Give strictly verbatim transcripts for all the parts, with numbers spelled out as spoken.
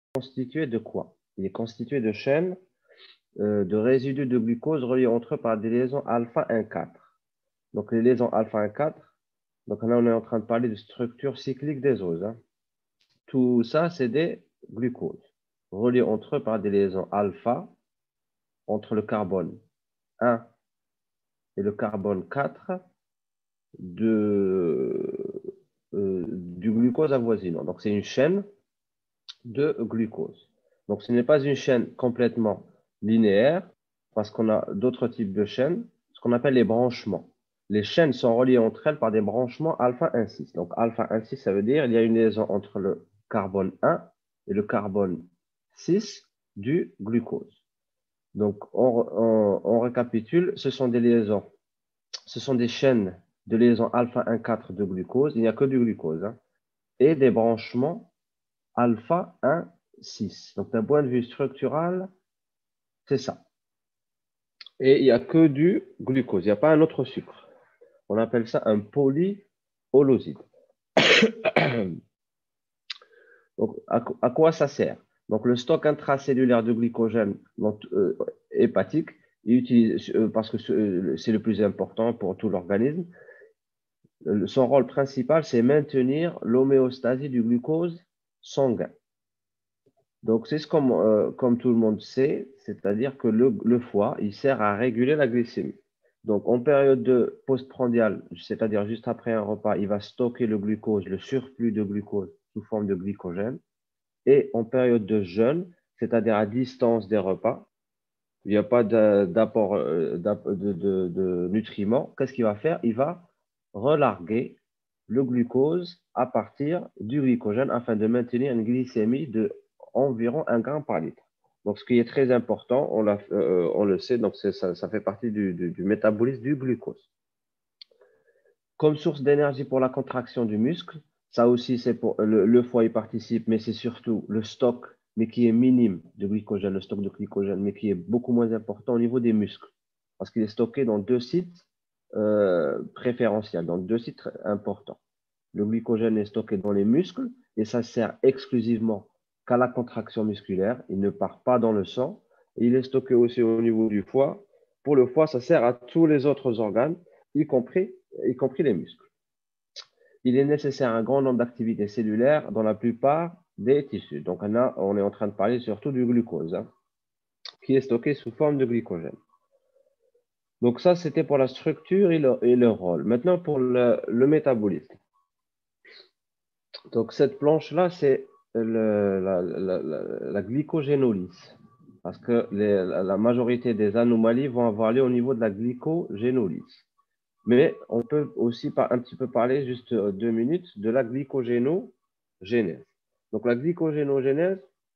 constitué de quoi? Il est constitué de chaînes euh, de résidus de glucose reliés entre eux par des liaisons alpha un quatre. Donc, les liaisons alpha un quatre, donc là, on est en train de parler de structure cyclique des oses. Hein. Tout ça, c'est des glucoses reliés entre eux par des liaisons alpha entre le carbone un et le carbone quatre de, euh, du glucose avoisinant. Donc, c'est une chaîne de glucose. Donc, ce n'est pas une chaîne complètement linéaire parce qu'on a d'autres types de chaînes, ce qu'on appelle les branchements. Les chaînes sont reliées entre elles par des branchements alpha un six. Donc, alpha un six, ça veut dire qu'il y a une liaison entre le carbone un et le carbone six du glucose. Donc, on, on, on récapitule, ce sont des liaisons, ce sont des chaînes de liaison alpha un quatre de glucose, il n'y a que du glucose, hein, et des branchements alpha un six. Donc, d'un point de vue structural, c'est ça. Et il n'y a que du glucose, il n'y a pas un autre sucre. On appelle ça un polyholoside. Donc, à, à, quoi ça sert? Donc, le stock intracellulaire de glycogène donc, euh, hépatique, il utilise, euh, parce que c'est le plus important pour tout l'organisme, son rôle principal, c'est maintenir l'homéostasie du glucose sanguin. Donc, c'est comme, euh, comme tout le monde sait, c'est-à-dire que le, le foie, il sert à réguler la glycémie. Donc, en période de postprandiale, c'est-à-dire juste après un repas, il va stocker le glucose, le surplus de glucose sous forme de glycogène. Et en période de jeûne, c'est-à-dire à distance des repas, il n'y a pas d'apport de, de, de, de nutriments, qu'est-ce qu'il va faire? Il va relarguer le glucose à partir du glycogène afin de maintenir une glycémie de environ un gramme par litre. Donc, ce qui est très important, on, euh, on le sait, donc ça, ça fait partie du, du, du métabolisme du glucose. Comme source d'énergie pour la contraction du muscle, ça aussi, c'est pour le, le foie y participe, mais c'est surtout le stock, mais qui est minime de glycogène, le stock de glycogène, mais qui est beaucoup moins important au niveau des muscles, parce qu'il est stocké dans deux sites euh, préférentiels, dans deux sites importants. Le glycogène est stocké dans les muscles et ça sert exclusivement qu'à la contraction musculaire. Il ne part pas dans le sang. Et il est stocké aussi au niveau du foie. Pour le foie, ça sert à tous les autres organes, y compris, y compris les muscles. Il est nécessaire un grand nombre d'activités cellulaires dans la plupart des tissus. Donc, on, a, on est en train de parler surtout du glucose, hein, qui est stocké sous forme de glycogène. Donc, ça, c'était pour la structure et le, et le rôle. Maintenant, pour le, le métabolisme. Donc, cette planche-là, c'est la, la, la, la glycogénolyse. Parce que les, la majorité des anomalies vont avoir lieu au niveau de la glycogénolyse. Mais on peut aussi par, un petit peu parler, juste deux minutes, de la glycogénogénèse. Donc, la glycogénogénèse,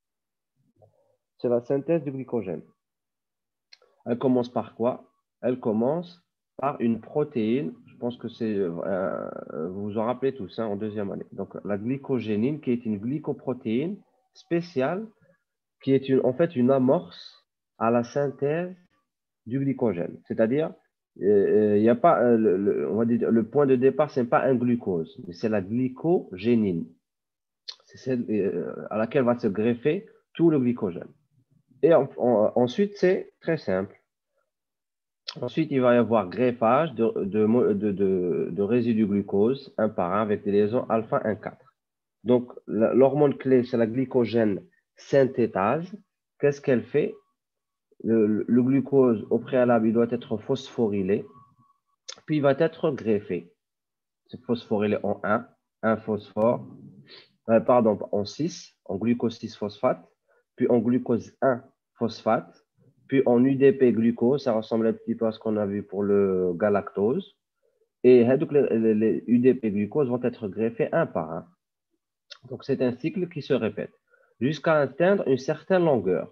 c'est la synthèse du glycogène. Elle commence par quoi? Elle commence par une protéine. Je pense que c'est, euh, vous vous en rappelez tous, hein, en deuxième année. Donc, la glycogénine, qui est une glycoprotéine spéciale, qui est une, en fait une amorce à la synthèse du glycogène. C'est-à-dire, il euh, y a pas, euh, le, le, on va dire, le point de départ, ce n'est pas un glucose, mais c'est la glycogénine. C'est celle euh, à laquelle va se greffer tout le glycogène. Et en, en, ensuite, c'est très simple. Ensuite, il va y avoir greffage de, de, de, de, de résidus glucose un par un avec des liaisons alpha un quatre. Donc, l'hormone clé, c'est la glycogène synthétase. Qu'est-ce qu'elle fait? le, le glucose, au préalable, il doit être phosphorylé, puis il va être greffé. C'est phosphorylé en un, un phosphore, euh, pardon, en six, en glucose six phosphate, puis en glucose un phosphate, puis en U D P glucose, ça ressemble un petit peu à ce qu'on a vu pour le galactose. Et donc, les, les, les U D P glucose vont être greffés un par un. Donc, c'est un cycle qui se répète jusqu'à atteindre une certaine longueur.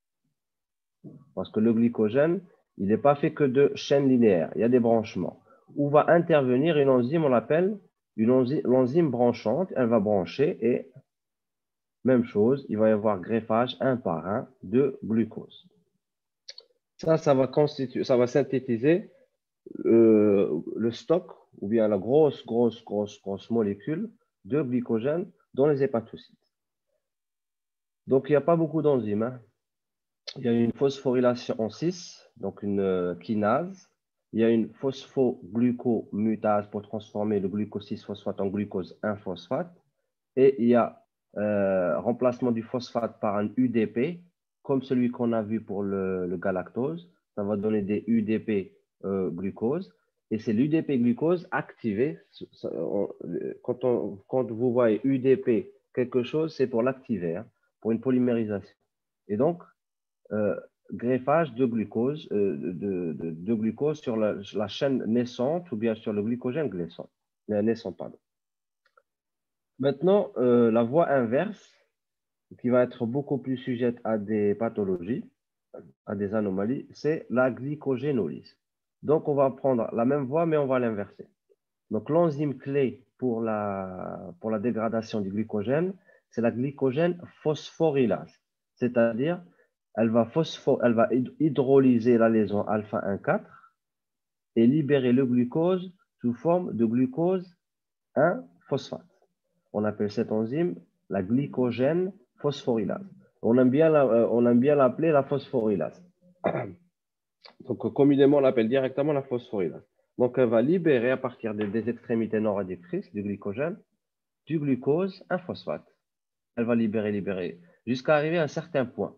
Parce que le glycogène, il n'est pas fait que de chaînes linéaires, il y a des branchements. Où va intervenir une enzyme, on l'appelle l'enzyme branchante, elle va brancher et même chose, il va y avoir greffage un par un de glucose. Ça, ça va, constituer, ça va synthétiser euh, le stock ou bien la grosse, grosse, grosse, grosse molécule de glycogène dans les hépatocytes. Donc, il n'y a pas beaucoup d'enzymes, hein. Il y a une phosphorylation en six, donc une euh, kinase. Il y a une phosphoglucomutase pour transformer le glucose six phosphate en glucose un phosphate. Et il y a euh, remplacement du phosphate par un U D P, comme celui qu'on a vu pour le, le galactose. Ça va donner des U D P euh, glucose. Et c'est l'U D P glucose activé. Ça, on, quand, on, quand vous voyez U D P quelque chose, c'est pour l'activer, hein, pour une polymérisation. Et donc, euh, greffage de glucose, euh, de, de, de, glucose sur la, la, chaîne naissante ou bien sur le glycogène naissant. naissant pardon. Maintenant, euh, la voie inverse, qui va être beaucoup plus sujette à des pathologies, à des anomalies, c'est la glycogénolyse. Donc, on va prendre la même voie, mais on va l'inverser. Donc, l'enzyme clé pour la, pour la dégradation du glycogène, c'est la glycogène phosphorylase. C'est-à-dire, elle va, phospho, elle va hydrolyser la liaison alpha un quatre et libérer le glucose sous forme de glucose un phosphate. On appelle cette enzyme la glycogène phosphorylase. On aime bien l'appeler la, la phosphorylase. Donc, communément, on l'appelle directement la phosphorylase. Donc, elle va libérer à partir des, des extrémités non réductrices du glycogène, du glucose, un phosphate. Elle va libérer, libérer, jusqu'à arriver à un certain point.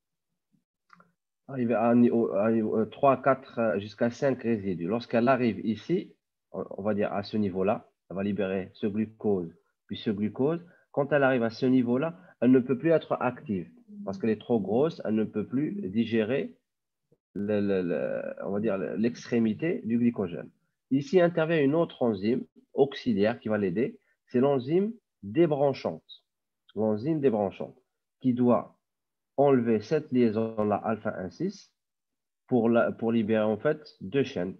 Arriver à, à, à trois, quatre, jusqu'à cinq résidus. Lorsqu'elle arrive ici, on va dire à ce niveau-là, elle va libérer ce glucose, puis ce glucose. Quand elle arrive à ce niveau-là, elle ne peut plus être active parce qu'elle est trop grosse, elle ne peut plus digérer le, le, le, on va dire l'extrémité du glycogène. Ici intervient une autre enzyme auxiliaire qui va l'aider, c'est l'enzyme débranchante. L'enzyme débranchante qui doit enlever cette liaison-là alpha un six pour, la, pour libérer en fait deux chaînes.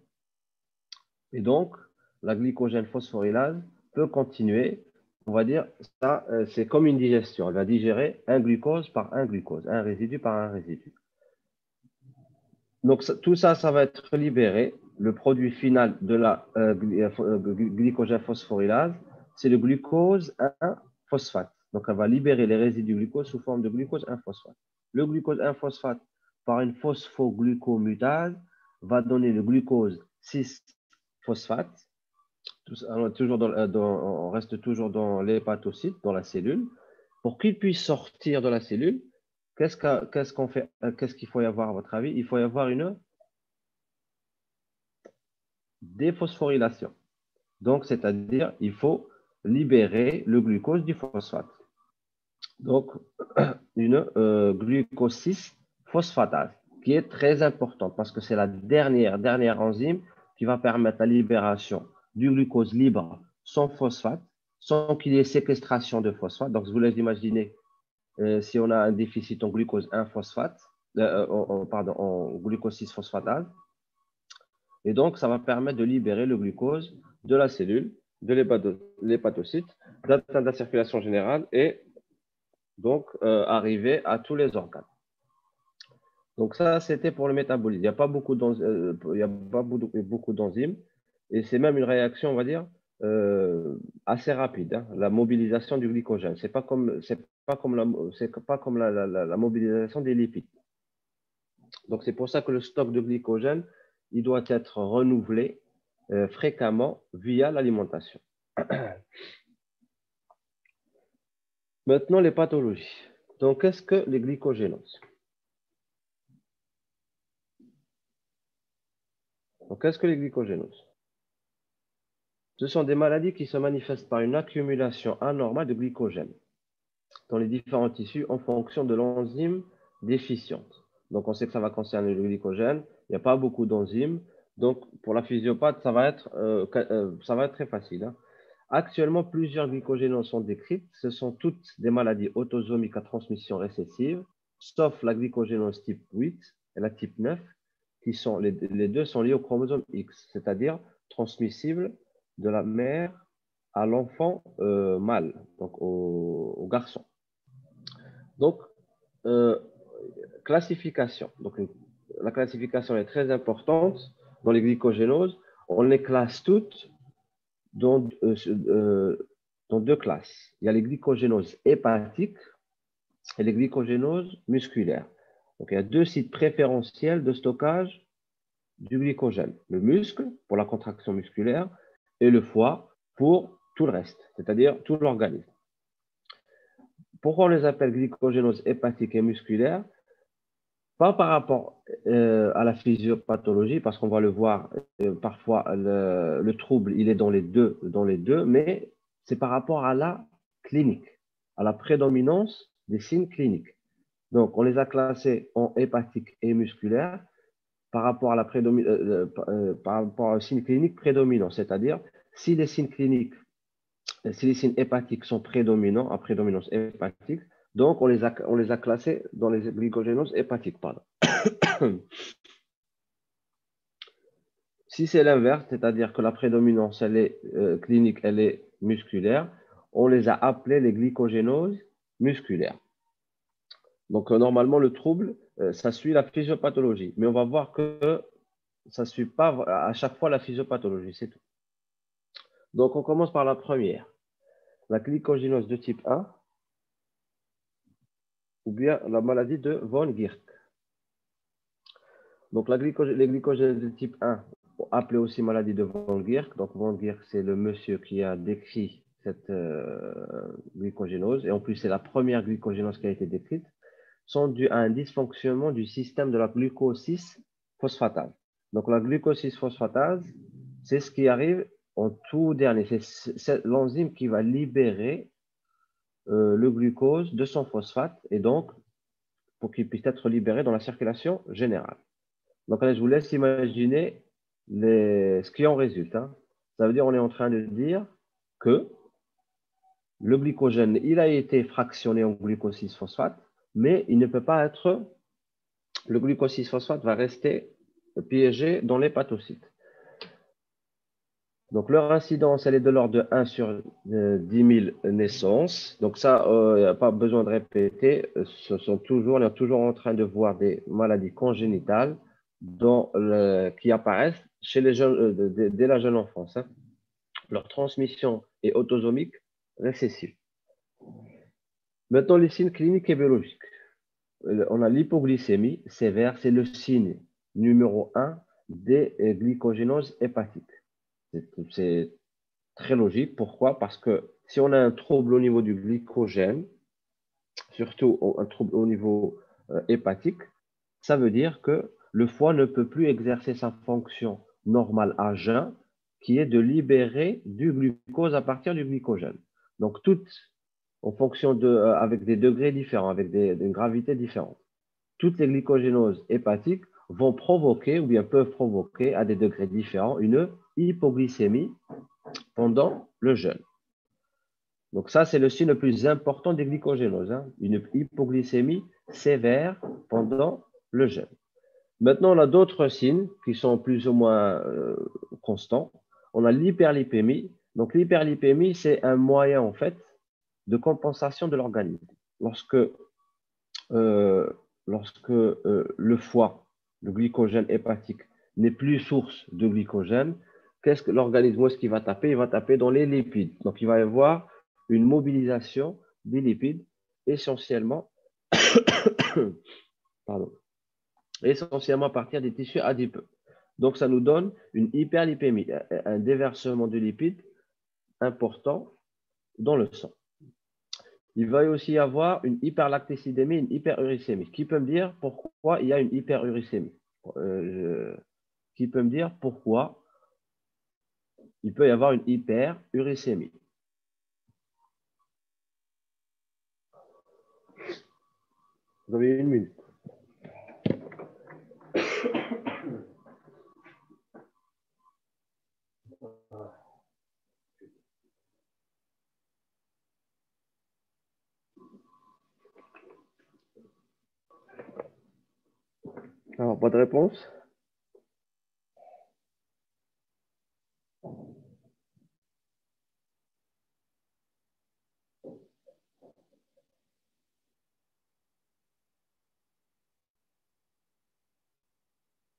Et donc, la glycogène phosphorylase peut continuer, on va dire, ça, c'est comme une digestion. Elle va digérer un glucose par un glucose, un résidu par un résidu. Donc, ça, tout ça, ça va être libéré. Le produit final de la euh, glycogène phosphorylase, c'est le glucose un phosphate. Donc, elle va libérer les résidus glucose sous forme de glucose un phosphate. Le glucose un phosphate, par une phosphoglucomutase, va donner le glucose six phosphate. Toujours dans, dans, on reste toujours dans l'hépatocyte, dans la cellule. Pour qu'il puisse sortir de la cellule, qu'est-ce qu'est-ce qu'on fait, qu'est-ce qu'il faut y avoir à votre avis? Il faut y avoir une déphosphorylation. Donc, c'est-à-dire, il faut libérer le glucose du phosphate. Donc, une euh, glucose six phosphatase, qui est très importante parce que c'est la dernière, dernière enzyme qui va permettre la libération du glucose libre sans phosphate, sans qu'il y ait séquestration de phosphate. Donc, je vous laisse imaginer euh, si on a un déficit en glucose un phosphate, euh, en, pardon, en glucose six phosphatase. Et donc, ça va permettre de libérer le glucose de la cellule, de l'hépatocyte, d'atteindre la circulation générale et donc euh, arriver à tous les organes. Donc ça, c'était pour le métabolisme. Il n'y a pas beaucoup d'enzymes, il y a pas beaucoup d'enzymes et c'est même une réaction, on va dire, euh, assez rapide, hein, la mobilisation du glycogène. Ce n'est pas comme, c'est pas comme, la, c'est pas comme la, la, la, la mobilisation des lipides. Donc c'est pour ça que le stock de glycogène, il doit être renouvelé euh, fréquemment via l'alimentation. Maintenant, les pathologies. Donc, qu'est-ce que les glycogénoses? Donc, qu'est-ce que les glycogénoses? Ce sont des maladies qui se manifestent par une accumulation anormale de glycogène dans les différents tissus en fonction de l'enzyme déficiente. Donc, on sait que ça va concerner le glycogène. Il n'y a pas beaucoup d'enzymes. Donc, pour la physiopathe, ça va être, euh, euh, ça va être très facile, hein. Actuellement, plusieurs glycogénoses sont décrites. Ce sont toutes des maladies autosomiques à transmission récessive, sauf la glycogénose type huit et la type neuf, qui sont, les, les deux sont liés au chromosome X, c'est-à-dire transmissibles de la mère à l'enfant euh, mâle, donc au, au garçon. Donc, euh, classification. Donc, la classification est très importante dans les glycogénoses. On les classe toutes dans, euh, euh, dans deux classes. Il y a les glycogénoses hépatiques et les glycogénoses musculaires. Donc, il y a deux sites préférentiels de stockage du glycogène. Le muscle pour la contraction musculaire et le foie pour tout le reste, c'est-à-dire tout l'organisme. Pourquoi on les appelle glycogénoses hépatiques et musculaires? Pas par rapport euh, à la physiopathologie, parce qu'on va le voir, euh, parfois le, le trouble, il est dans les deux, dans les deux, mais c'est par rapport à la clinique, à la prédominance des signes cliniques. Donc, on les a classés en hépatiques et musculaires par rapport à la prédomi- euh, euh, par rapport aux signes cliniques prédominants, c'est-à-dire si les signes cliniques, si les signes hépatiques sont prédominants, à prédominance hépatique, donc on les a, on les a classés dans les glycogénoses hépatiques, pardon. Si c'est l'inverse, c'est-à-dire que la prédominance elle est euh, clinique, elle est musculaire, on les a appelés les glycogénoses musculaires. Donc, euh, normalement, le trouble, euh, ça suit la physiopathologie. Mais on va voir que ça ne suit pas à chaque fois la physiopathologie, c'est tout. Donc, on commence par la première, la glycogénose de type un, ou bien la maladie de von Gierk. Donc, la glycogé les glycogénoses de type un, appelée aussi maladie de von Gierk. Donc, von Gierk, c'est le monsieur qui a décrit cette euh, glycogénose. Et en plus, c'est la première glycogénose qui a été décrite, sont dues à un dysfonctionnement du système de la glucose six phosphatase. Donc, la glucose six phosphatase, c'est ce qui arrive en tout dernier. C'est l'enzyme qui va libérer euh, le glucose de son phosphate et donc pour qu'il puisse être libéré dans la circulation générale. Donc, allez, je vous laisse imaginer les, ce qui en résulte. Hein. Ça veut dire qu'on est en train de dire que le glycogène, il a été fractionné en glucose six phosphate, mais il ne peut pas être, le glucose six phosphate va rester piégé dans l'hépatocyte. Donc, leur incidence, elle est de l'ordre de un sur dix mille naissances. Donc, ça, il euh, n'y a pas besoin de répéter. Ce sont toujours, on est toujours en train de voir des maladies congénitales dans le, qui apparaissent chez les jeunes, euh, dès, dès la jeune enfance. Hein. Leur transmission est autosomique récessive. Maintenant, les signes cliniques et biologiques. On a l'hypoglycémie sévère, c'est le signe numéro un des glycogénoses hépatiques. C'est très logique. Pourquoi? Parce que si on a un trouble au niveau du glycogène, surtout un trouble au niveau euh, hépatique, ça veut dire que le foie ne peut plus exercer sa fonction normale à jeun, qui est de libérer du glucose à partir du glycogène. Donc, toutes en fonction de, euh, avec des degrés différents, avec des, des gravités différentes. Toutes les glycogénoses hépatiques vont provoquer ou bien peuvent provoquer à des degrés différents une hypoglycémie pendant le jeûne. Donc ça, c'est le signe le plus important des glycogénoses, hein, une hypoglycémie sévère pendant le jeûne. Maintenant, on a d'autres signes qui sont plus ou moins euh, constants. On a l'hyperlipémie. Donc l'hyperlipémie, c'est un moyen en fait de compensation de l'organisme. Lorsque, euh, lorsque euh, le foie, le glycogène hépatique, n'est plus source de glycogène, qu'est-ce que l'organisme, où est-ce qu'il va taper? Il va taper dans les lipides. Donc, il va y avoir une mobilisation des lipides essentiellement, pardon, essentiellement à partir des tissus adipeux. Donc, ça nous donne une hyperlipémie, un déversement de lipides important dans le sang. Il va aussi y avoir une hyperlactécidémie, une hyperuricémie. Qui peut me dire pourquoi il y a une hyperuricémie? euh, je... Qui peut me dire pourquoi il peut y avoir une hyperuricémie? Vous avez une minute. Alors, pas de réponse?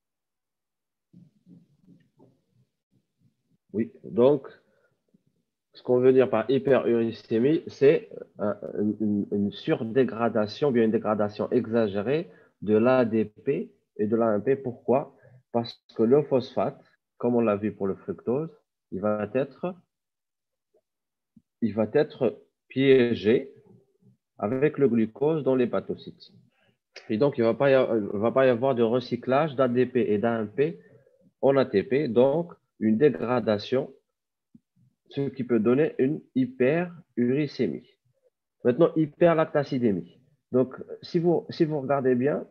Oui, donc, Ce qu'on veut dire par hyperuricémie, c'est euh, une, une surdégradation, bien une dégradation exagérée de l'A D P et de l'A M P. Pourquoi? Parce que le phosphate, comme on l'a vu pour le fructose, il va être, il va être piégé avec le glucose dans l'hépatocyte. Et donc, il ne va pas y avoir, va pas y avoir de recyclage d'A D P et d'A M P en A T P, donc une dégradation, ce qui peut donner une hyperuricémie. Maintenant, hyperlactacidémie. Donc, si vous, si vous regardez bien,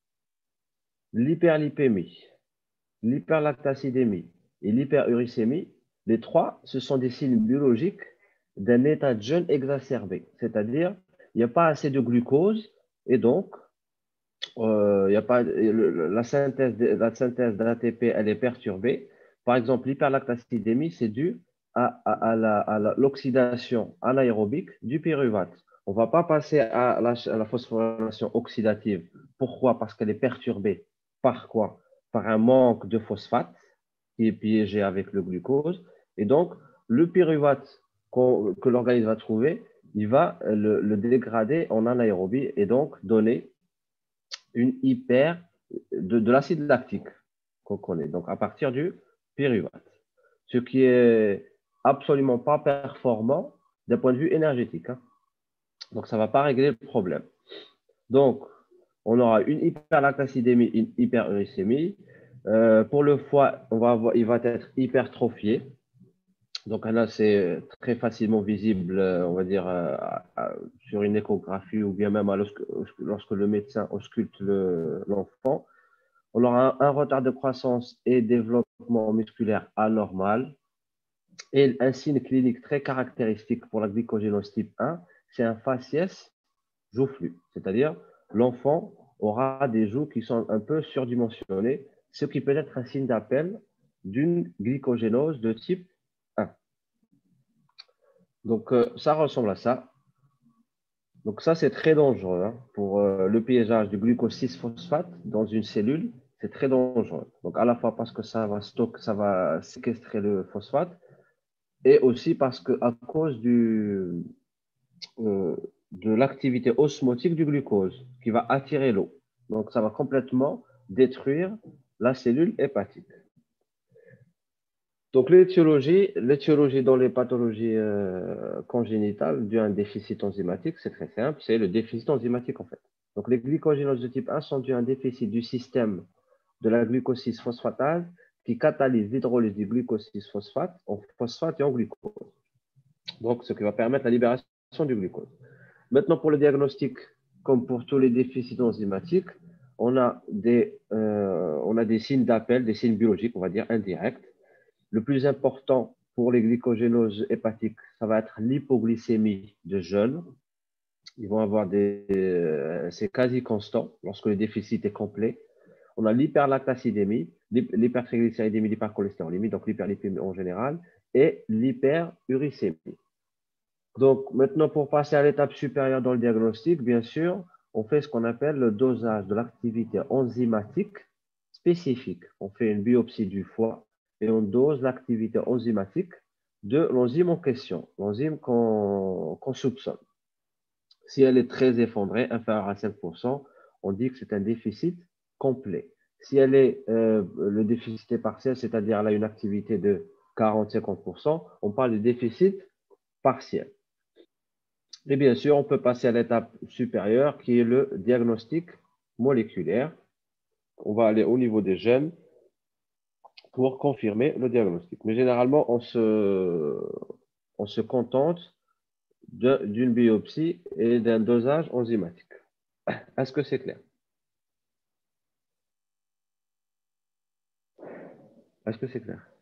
l'hyperlipémie, l'hyperlactacidémie et l'hyperuricémie, les trois, ce sont des signes biologiques d'un état de jeûne exacerbé. C'est-à-dire, il n'y a pas assez de glucose et donc, euh, il y a pas, le, la synthèse, la synthèse d'A T P, elle est perturbée. Par exemple, l'hyperlactacidémie, c'est dû à, à, à l'oxydation anaérobique du pyruvate. On ne va pas passer à la, à la phosphorylation oxydative. Pourquoi? Parce qu'elle est perturbée. Par quoi? Par un manque de phosphate qui est piégé avec le glucose. Et donc, le pyruvate qu que l'organisme va trouver, il va le, le dégrader en anaérobie et donc donner une hyper de, de l'acide lactique qu'on connaît, donc à partir du pyruvate, ce qui est absolument pas performant d'un point de vue énergétique. Hein. Donc, ça ne va pas régler le problème. Donc, on aura une hyperlactacidémie, une hyperuricémie. Euh, pour le foie, on va avoir, il va être hypertrophié. Donc là, c'est très facilement visible, on va dire, euh, sur une échographie ou bien même lorsque, lorsque le médecin ausculte l'enfant. On aura un, un retard de croissance et développement musculaire anormal. Et un signe clinique très caractéristique pour la glycogénose type un, c'est un faciès joufflu. C'est-à-dire, l'enfant aura des joues qui sont un peu surdimensionnées, ce qui peut être un signe d'appel d'une glycogénose de type un. Donc, euh, ça ressemble à ça. Donc, ça, c'est très dangereux hein, pour euh, le piégeage du glucose six phosphate dans une cellule. C'est très dangereux. Donc, à la fois parce que ça va stocker, ça va séquestrer le phosphate et aussi parce que à cause du, euh, de l'activité osmotique du glucose qui va attirer l'eau. Donc, ça va complètement détruire la cellule hépatique. Donc, l'étiologie, l'étiologie dans les pathologies euh, congénitales dues à un déficit enzymatique, c'est très simple, c'est le déficit enzymatique en fait. Donc, les glycogénoses de type un sont dues à un déficit du système de la glucose six phosphatase qui catalyse l'hydrolyse du glucose six phosphate en phosphate et en glucose. Donc, ce qui va permettre la libération du glucose. Maintenant, pour le diagnostic, comme pour tous les déficits enzymatiques, on a des, euh, on a des signes d'appel, des signes biologiques, on va dire indirects. Le plus important pour les glycogénoses hépatiques, ça va être l'hypoglycémie de jeunes. Ils vont avoir des, euh, c'est quasi constant lorsque le déficit est complet. On a l'hyperlactacidémie, l'hypertriglycéridémie, l'hypercholestérolémie, donc l'hyperlipémie en général, et l'hyperuricémie. Donc, maintenant, pour passer à l'étape supérieure dans le diagnostic, bien sûr, on fait ce qu'on appelle le dosage de l'activité enzymatique spécifique. On fait une biopsie du foie et on dose l'activité enzymatique de l'enzyme en question, l'enzyme qu'on qu'on soupçonne. Si elle est très effondrée, inférieure à cinq pour cent, on dit que c'est un déficit complet. Si elle est, euh, le déficit est partiel, c'est-à-dire elle a une activité de quarante à cinquante pour cent, on parle de déficit partiel. Et bien sûr, on peut passer à l'étape supérieure qui est le diagnostic moléculaire. On va aller au niveau des gènes pour confirmer le diagnostic. Mais généralement, on se, on se contente d'une biopsie et d'un dosage enzymatique. Est-ce que c'est clair? Est-ce que c'est clair?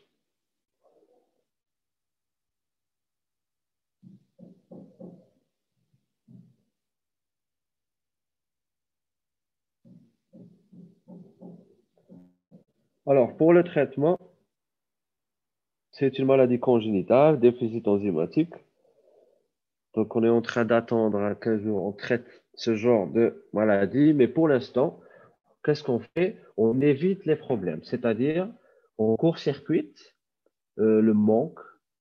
Alors, pour le traitement, c'est une maladie congénitale, déficit enzymatique. Donc, on est en train d'attendre quinze jours, on traite ce genre de maladie. Mais pour l'instant, qu'est-ce qu'on fait? On évite les problèmes, c'est-à-dire on court-circuite euh, le manque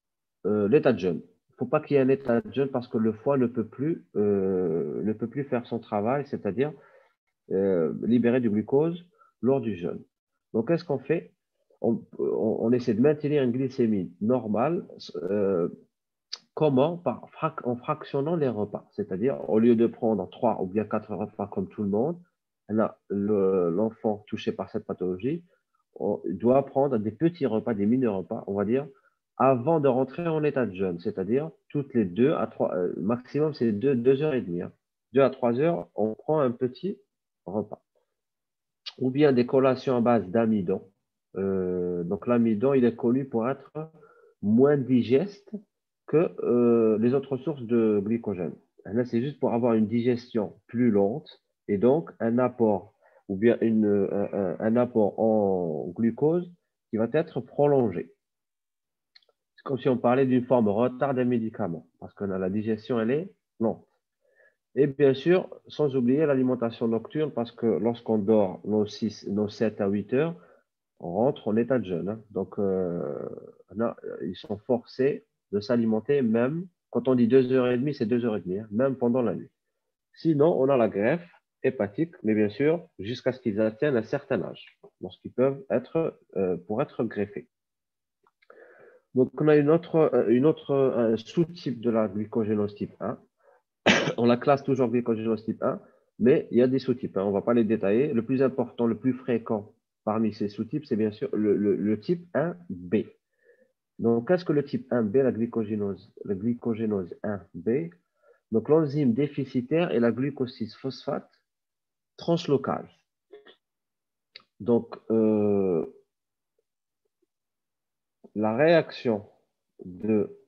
euh, l'état de jeûne. Il ne faut pas qu'il y ait un état de jeûne parce que le foie ne peut plus, euh, ne peut plus faire son travail, c'est-à-dire euh, libérer du glucose lors du jeûne. Donc, qu'est-ce qu'on fait? on, on, on essaie de maintenir une glycémie normale. Euh, comment? Par frac en fractionnant les repas. C'est-à-dire, au lieu de prendre trois ou bien quatre repas comme tout le monde, l'enfant touché par cette pathologie on doit prendre des petits repas, des mini-repas, on va dire, avant de rentrer en état de jeûne. C'est-à-dire, toutes les deux à trois, euh, maximum, c'est deux, deux heures et demie. Hein. Deux à trois heures, on prend un petit repas. Ou bien des collations à base d'amidon. Euh, donc, l'amidon, il est connu pour être moins digeste que euh, les autres sources de glycogène. Là, c'est juste pour avoir une digestion plus lente et donc un apport ou bien une, un, un apport en glucose qui va être prolongé. C'est comme si on parlait d'une forme retard d'un médicament parce que la digestion, elle est lente. Et bien sûr, sans oublier l'alimentation nocturne parce que lorsqu'on dort nos, six, nos sept à huit heures, on rentre en état de jeûne. Hein. Donc, euh, là, ils sont forcés de s'alimenter même, quand on dit deux heures trente, c'est deux heures trente, hein, même pendant la nuit. Sinon, on a la greffe hépatique, mais bien sûr, jusqu'à ce qu'ils atteignent un certain âge, lorsqu'ils peuvent être, euh, pour être greffés. Donc, on a une autre, une autre un sous-type de la glycogénose type un. On la classe toujours glycogénose type un, mais il y a des sous-types. Hein, on ne va pas les détailler. Le plus important, le plus fréquent parmi ces sous-types, c'est bien sûr le, le, le type un B. Donc, qu'est-ce que le type un B, la glycogénose, la glycogénose un B? Donc, l'enzyme déficitaire est la glucose six phosphate translocase. Donc, euh, la réaction de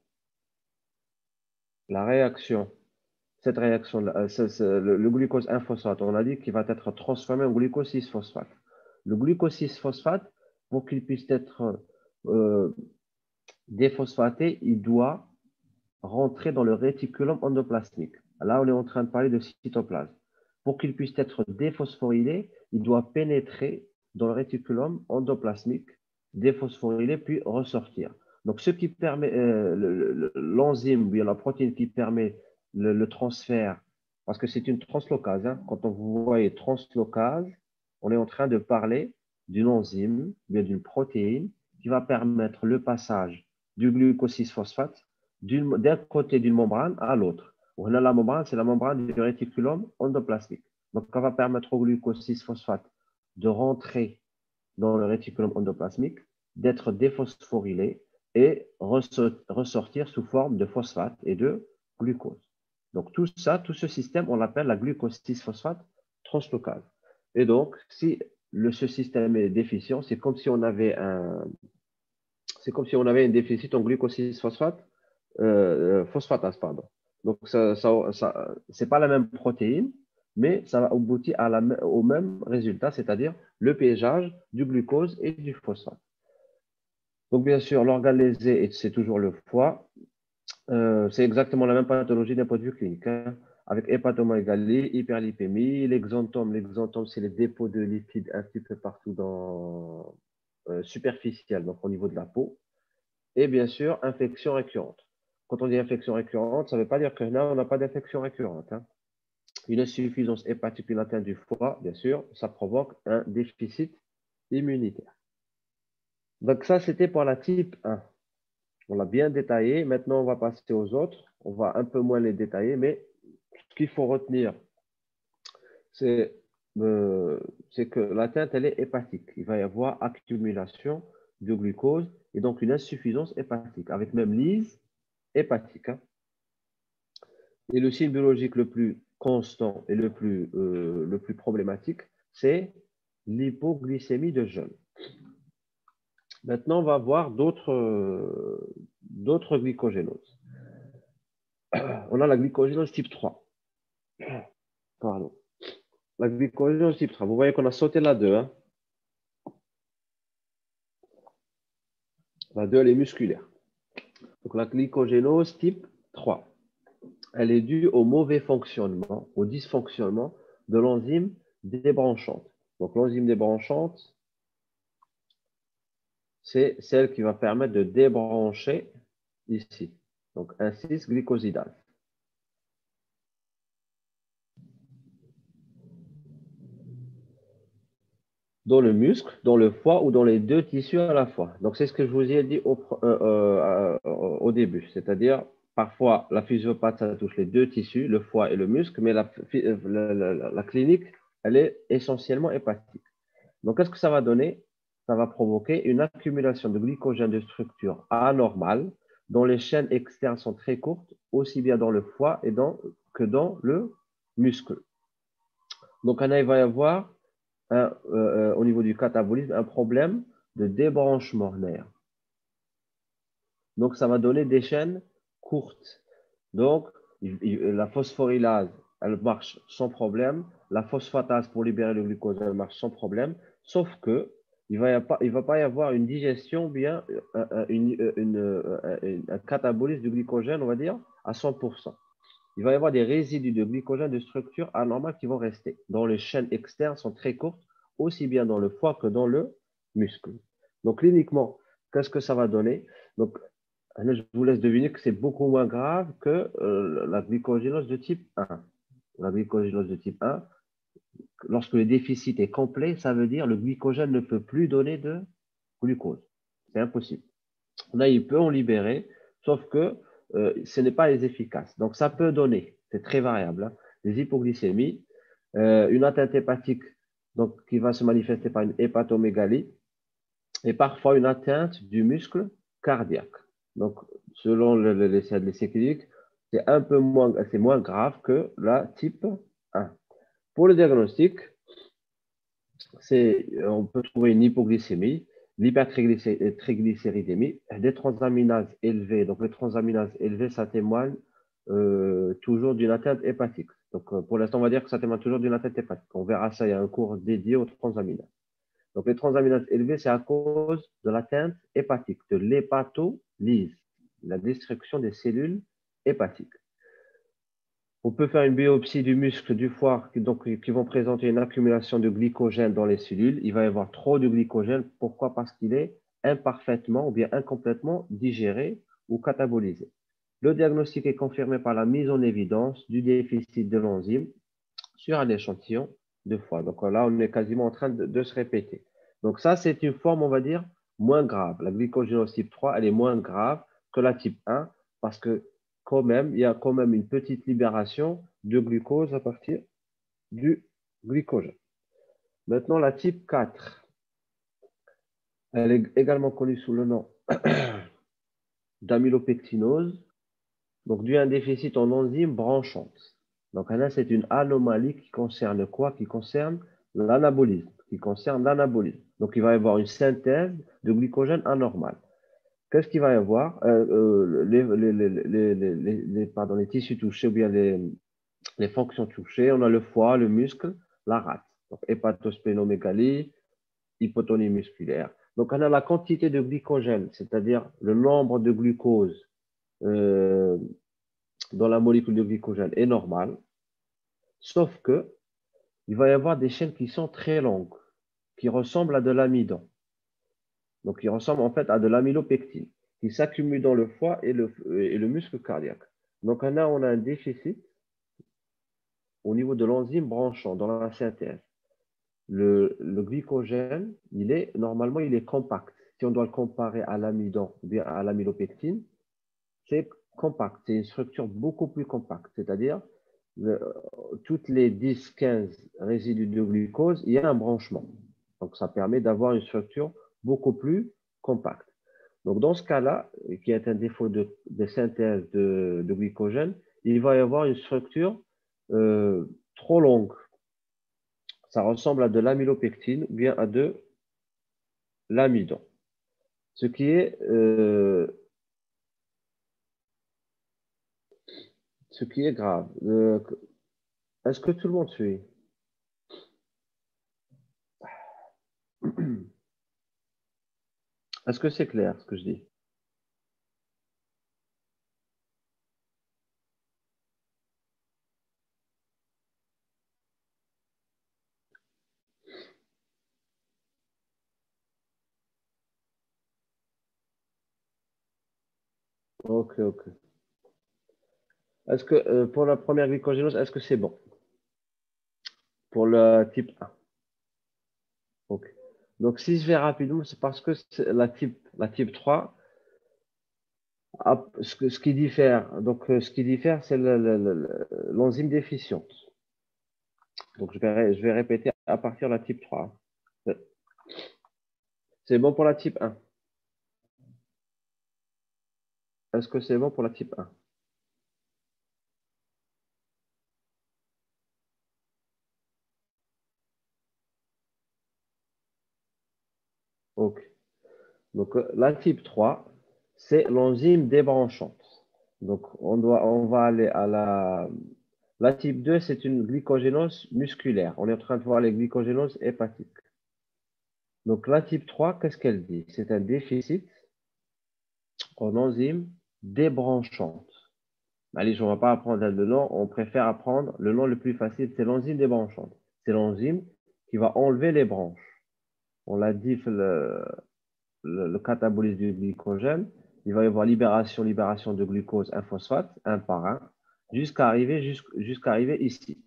la réaction, cette réaction, euh, c est, c est, le, le glucose un phosphate, on a dit qu'il va être transformé en glucose six phosphate. Le glucose six phosphate, pour qu'il puisse être euh, déphosphaté, il doit rentrer dans le réticulum endoplasmique. Là, on est en train de parler de cytoplasme. Pour qu'il puisse être déphosphorylé, il doit pénétrer dans le réticulum endoplasmique, déphosphorylé, puis ressortir. Donc, ce qui permet, euh, l'enzyme, ou bien la protéine qui permet le, le transfert, parce que c'est une translocase, hein. Quand on vous voit translocase, on est en train de parler d'une enzyme, ou bien d'une protéine qui va permettre le passage du glucose six phosphate d'un côté d'une membrane à l'autre. La membrane, c'est la membrane du réticulum endoplasmique. Donc, ça va permettre au glucose six phosphate de rentrer dans le réticulum endoplasmique, d'être déphosphorylé et ressortir sous forme de phosphate et de glucose. Donc, tout ça, tout ce système, on l'appelle la glucose six phosphate translocase. Et donc, si le, ce système est déficient, c'est comme si on avait un, c'est comme si on avait un déficit en glucose six phosphate, euh, phosphatase, pardon. Donc, ça, ça, ça c'est pas la même protéine, mais ça va aboutir à la, au même résultat, c'est-à-dire le piégeage du glucose et du phosphate. Donc, bien sûr, l'organe lésé, c'est toujours le foie. Euh, c'est exactement la même pathologie d'un point de vue clinique, hein, avec hépatomégalie, hyperlipémie, l'exanthome. L'exanthome, c'est les dépôts de lipides un petit peu partout dans euh, superficiel, donc au niveau de la peau. Et bien sûr, infection récurrente. Quand on dit infection récurrente, ça ne veut pas dire que là, on n'a pas d'infection récurrente. Hein. Une insuffisance hépatique latente du foie, bien sûr, ça provoque un déficit immunitaire. Donc ça, c'était pour la type un. On l'a bien détaillé. Maintenant, on va passer aux autres. On va un peu moins les détailler, mais ce qu'il faut retenir, c'est euh, que l'atteinte, elle est hépatique. Il va y avoir accumulation de glucose et donc une insuffisance hépatique, avec même lyse hépatique. Hein. Et le signe biologique le plus constant et le plus, euh, le plus problématique, c'est l'hypoglycémie de jeûne. Maintenant, on va voir d'autres euh, d'autres glycogénoses. On a la glycogénose type trois. Pardon. La glycogénose type trois. Vous voyez qu'on a sauté la deux. Hein. La deux, elle est musculaire. Donc, la glycogénose type trois. Elle est due au mauvais fonctionnement, au dysfonctionnement de l'enzyme débranchante. Donc, l'enzyme débranchante, c'est celle qui va permettre de débrancher ici. Donc, un six glycosidase. Dans le muscle, dans le foie ou dans les deux tissus à la fois. Donc, c'est ce que je vous ai dit au, euh, euh, euh, au début. C'est-à-dire, parfois, la physiopathe, ça touche les deux tissus, le foie et le muscle, mais la, la, la, la clinique, elle est essentiellement hépatique. Donc, qu'est-ce que ça va donner? Ça va provoquer une accumulation de glycogène de structure anormale dont les chaînes externes sont très courtes, aussi bien dans le foie et dans, que dans le muscle. Donc, il va y avoir un, euh, au niveau du catabolisme un problème de débranchement nerf. Donc, ça va donner des chaînes courtes. Donc, il, il, la phosphorylase, elle marche sans problème. La phosphatase pour libérer le glucose, elle marche sans problème. Sauf que il ne va, va pas y avoir une digestion, bien euh, une, une, une, une, un catabolisme du glycogène, on va dire, à cent pour cent. Il va y avoir des résidus de glycogène de structure anormale qui vont rester, dont les chaînes externes sont très courtes, aussi bien dans le foie que dans le muscle. Donc, cliniquement, qu'est-ce que ça va donner? Donc, je vous laisse deviner que c'est beaucoup moins grave que euh, la glycogénose de type un. La glycogénose de type un, lorsque le déficit est complet, ça veut dire que le glycogène ne peut plus donner de glucose. C'est impossible. Là, il peut en libérer, sauf que euh, ce n'est pas les efficaces. Donc, ça peut donner, c'est très variable, hein, des hypoglycémies, euh, une atteinte hépatique donc, qui va se manifester par une hépatomégalie et parfois une atteinte du muscle cardiaque. Donc, selon l'essai clinique, c'est un peu moins, c'est moins grave que la type un. Pour le diagnostic, on peut trouver une hypoglycémie, l'hypertriglycéridémie, des transaminases élevées. Donc, les transaminases élevées, ça témoigne euh, toujours d'une atteinte hépatique. Donc, euh, pour l'instant, on va dire que ça témoigne toujours d'une atteinte hépatique. On verra ça, il y a un cours dédié aux transaminases. Donc, les transaminases élevées, c'est à cause de l'atteinte hépatique, de l'hépatolyse, la destruction des cellules hépatiques. On peut faire une biopsie du muscle du foie donc, qui vont présenter une accumulation de glycogène dans les cellules. Il va y avoir trop de glycogène. Pourquoi? Parce qu'il est imparfaitement ou bien incomplètement digéré ou catabolisé. Le diagnostic est confirmé par la mise en évidence du déficit de l'enzyme sur un échantillon de foie. Donc là, on est quasiment en train de, de se répéter. Donc ça, c'est une forme, on va dire, moins grave. La glycogénose type trois, elle est moins grave que la type un parce que quand même, il y a quand même une petite libération de glucose à partir du glycogène. Maintenant, la type quatre, elle est également connue sous le nom d'amylopectinose, donc dû à un déficit en enzymes branchantes. Donc là, c'est une anomalie qui concerne quoi? Qui concerne l'anabolisme, qui concerne l'anabolisme. Donc, il va y avoir une synthèse de glycogène anormale. Qu'est-ce qu'il va y avoir? euh, euh, les, les, les, les, les, pardon, les tissus touchés ou bien les, les fonctions touchées. On a le foie, le muscle, la rate. Donc, hépatosplénomégalie, hypotonie musculaire. Donc, on a la quantité de glycogène, c'est-à-dire le nombre de glucose euh, dans la molécule de glycogène est normal, sauf que il va y avoir des chaînes qui sont très longues, qui ressemblent à de l'amidon. Donc, qui ressemblent en fait à de l'amylopectine, qui s'accumulent dans le foie et le, et le muscle cardiaque. Donc, on a, on a un déficit au niveau de l'enzyme branchant dans la synthèse. Le, le glycogène, il est, normalement, il est compact. Si on doit le comparer à l'amidon ou bien à l'amylopectine, c'est compact. C'est une structure beaucoup plus compacte. C'est-à-dire, le, toutes les dix quinze résidus de glucose, il y a un branchement. Donc, ça permet d'avoir une structure beaucoup plus compacte. Donc, dans ce cas-là, qui est un défaut de, de synthèse de, de, glycogène, il va y avoir une structure euh, trop longue. Ça ressemble à de l'amylopectine ou bien à de l'amidon. Ce qui est, euh, ce qui est grave. Euh, Est-ce que tout le monde suit? Est-ce que c'est clair ce que je dis? Ok, ok. Est-ce que euh, pour la première glycogénose, est-ce que c'est bon? Pour le type un. Ok. Donc, si je vais rapidement, c'est parce que c'est la type, la type trois, a- ce, que- ce qui diffère, donc, euh, ce qui diffère, c'est le- le- le- le- l'enzyme déficiente. Donc, je vais, ré- je vais répéter à partir de la type trois. C'est bon pour la type un. Est-ce que c'est bon pour la type un? Ok. Donc, euh, la type trois, c'est l'enzyme débranchante. Donc, on doit, on va aller à la, la type deux, c'est une glycogénose musculaire. On est en train de voir les glycogénoses hépatiques. Donc, la type trois, qu'est-ce qu'elle dit? C'est un déficit en enzyme débranchante. Allez, on ne va pas apprendre le nom, on préfère apprendre le nom le plus facile, c'est l'enzyme débranchante. C'est l'enzyme qui va enlever les branches. On l'a dit, le, le, le catabolisme du glycogène, il va y avoir libération, libération de glucose, un phosphate, un par un, jusqu'à arriver, jusqu'à arriver ici.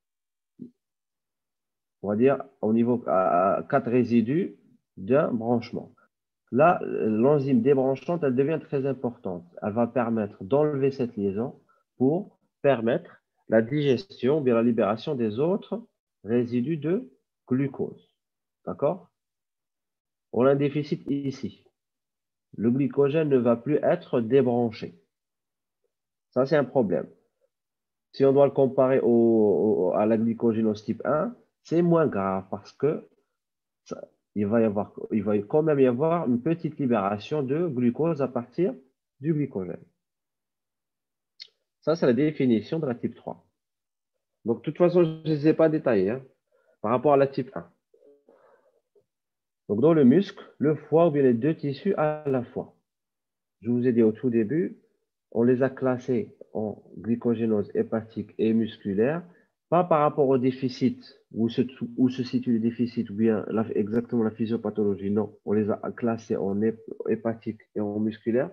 On va dire au niveau à quatre résidus d'un branchement. Là, l'enzyme débranchante, elle devient très importante. Elle va permettre d'enlever cette liaison pour permettre la digestion, bien la libération des autres résidus de glucose. D'accord? On a un déficit ici. Le glycogène ne va plus être débranché. Ça, c'est un problème. Si on doit le comparer au, au- à la glycogénose type un, c'est moins grave parce que ça- il va y avoir, il va quand même y avoir une petite libération de glucose à partir du glycogène. Ça, c'est la définition de la type trois. Donc, de toute façon, je ne les ai pas détaillés hein, par rapport à la type un. Donc, dans le muscle, le foie ou bien les deux tissus à la fois. Je vous ai dit au tout début, on les a classés en glycogénose hépatique et musculaire, pas par rapport au déficit, où se, où se situe le déficit, ou bien la- exactement la physiopathologie. Non, on les a classés en hép- hépatique et en musculaire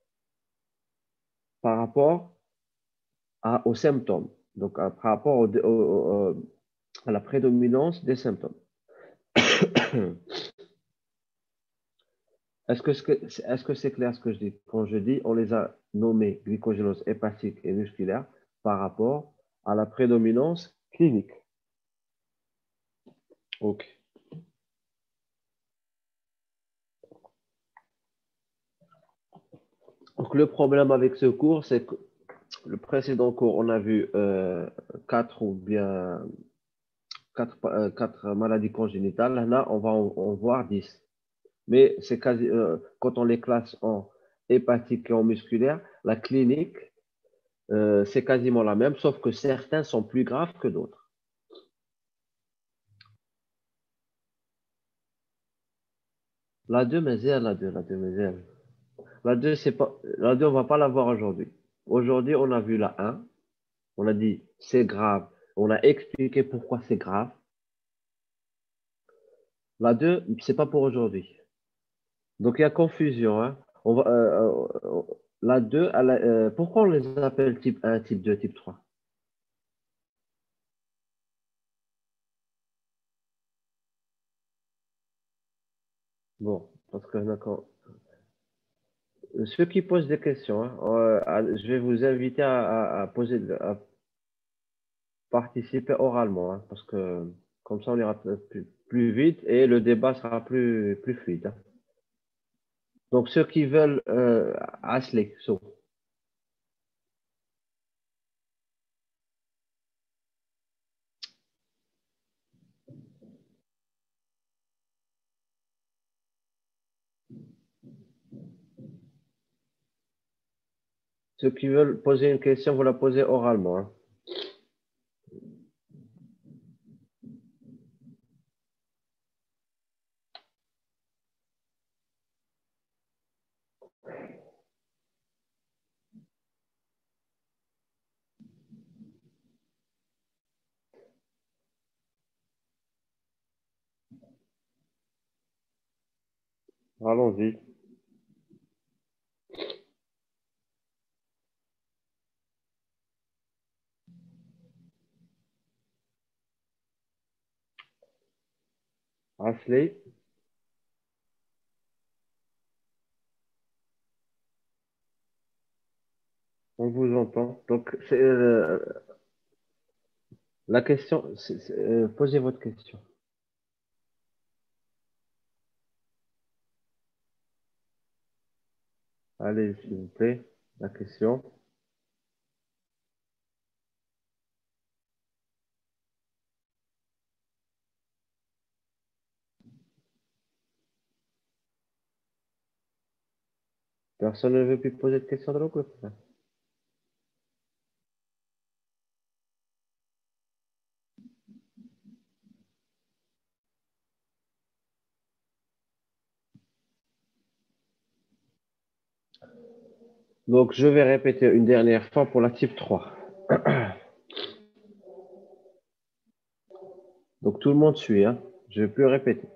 par rapport à- aux symptômes, donc à- par rapport au- au- au- à la prédominance des symptômes. Est-ce que c'est est-ce que c'est clair ce que je dis? Quand je dis, on les a nommés glycogénose hépatique et musculaire par rapport à la prédominance clinique. Ok. Donc, le problème avec ce cours, c'est que le précédent cours, on a vu euh, quatre ou bien quatre, euh, quatre maladies congénitales. Là, on va en, en voir dix. Mais c'est quasi, euh, quand on les classe en hépatique et en musculaire, la clinique, euh, c'est quasiment la même, sauf que certains sont plus graves que d'autres. La deux, mais elle, la deux, la deux, mais elle. La deux, c'est pas, la deux, on va pas la voir aujourd'hui. Aujourd'hui, on a vu la un. On a dit c'est grave. On a expliqué pourquoi c'est grave. La deux, c'est pas pour aujourd'hui. Donc il y a confusion. Hein. On va, euh, euh, la deux, elle a- euh, pourquoi on les appelle type un, type deux, type trois? Bon, parce que d'accord. Ceux qui posent des questions, hein, euh, à- je vais vous inviter à, à- à poser, à participer oralement, hein, parce que comme ça on ira plus, plus vite et le débat sera plus, plus fluide. Hein. Donc ceux qui veulent, euh, Ashley, so, ceux qui veulent poser une question, vous la posez oralement. Hein. Allons-y. Ashley, on vous entend. Donc, c'est, euh, la question, c'est- c'est, euh, posez votre question. Allez, s'il vous plaît, la question. Personne ne veut plus poser de question de l'autre côté. Donc, je vais répéter une dernière fois pour la type trois. Donc, tout le monde suit, hein. Je ne vais plus répéter.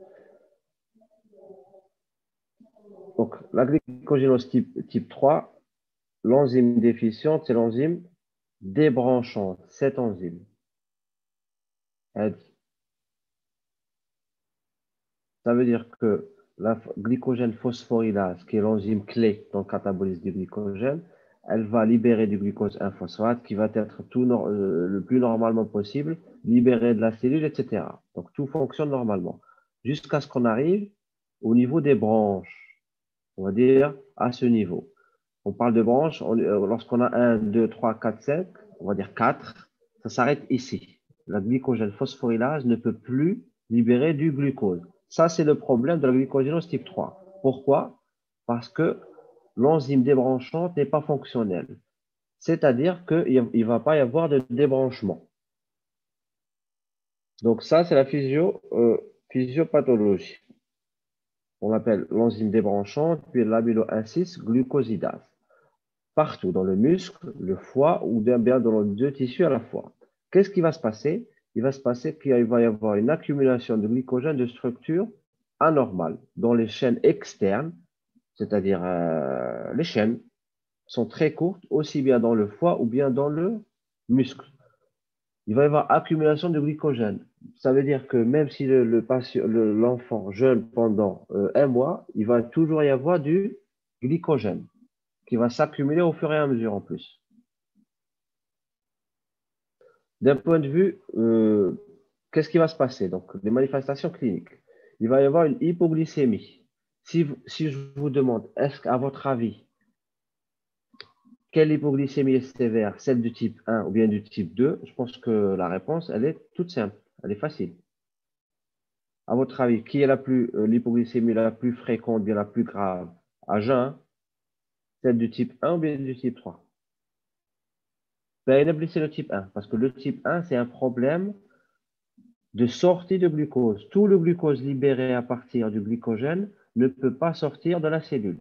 Donc, la glycogénose type, type trois, l'enzyme déficiente, c'est l'enzyme débranchante. Cette enzyme. Elle- Ça veut dire que la ph- glycogène phosphorylase, qui est l'enzyme clé dans le catabolisme du glycogène, elle va libérer du glucose un phosphate qui va être tout nor- euh, le plus normalement possible, libéré de la cellule, et cetera. Donc tout fonctionne normalement. Jusqu'à ce qu'on arrive au niveau des branches, on va dire à ce niveau. On parle de branches, on- euh, lorsqu'on a un, deux, trois, quatre, cinq, on va dire quatre, ça s'arrête ici. La glycogène phosphorylase ne peut plus libérer du glucose. Ça, c'est le problème de la glycogénose type trois. Pourquoi? Parce que l'enzyme débranchante n'est pas fonctionnelle. C'est-à-dire qu'il ne va pas y avoir de débranchement. Donc ça, c'est la physio, euh, physiopathologie. On l'appelle l'enzyme débranchante, puis l'amylo un six glucosidase. Partout dans le muscle, le foie ou bien, bien dans les deux tissus à la fois. Qu'est-ce qui va se passer? Il va se passer qu'il va y avoir une accumulation de glycogène de structure anormale dans les chaînes externes, c'est-à-dire euh, les chaînes sont très courtes, aussi bien dans le foie ou bien dans le muscle. Il va y avoir accumulation de glycogène. Ça veut dire que même si le, le patient, le- l'enfant jeûne pendant euh, un mois, il va toujours y avoir du glycogène qui va s'accumuler au fur et à mesure en plus. D'un point de vue, euh, qu'est-ce qui va se passer? Donc, les manifestations cliniques. Il va y avoir une hypoglycémie. Si, vous- si je vous demande, est-ce qu'à votre avis, quelle hypoglycémie est sévère? Celle du type un ou bien du type deux? Je pense que la réponse, elle est toute simple. Elle est facile. À votre avis, qui est la plus, euh, l'hypoglycémie la plus fréquente, bien la plus grave? À jeun, celle du type un ou bien du type trois? Ben, c'est le type un, parce que le type un, c'est un problème de sortie de glucose. Tout le glucose libéré à partir du glycogène ne peut pas sortir de la cellule.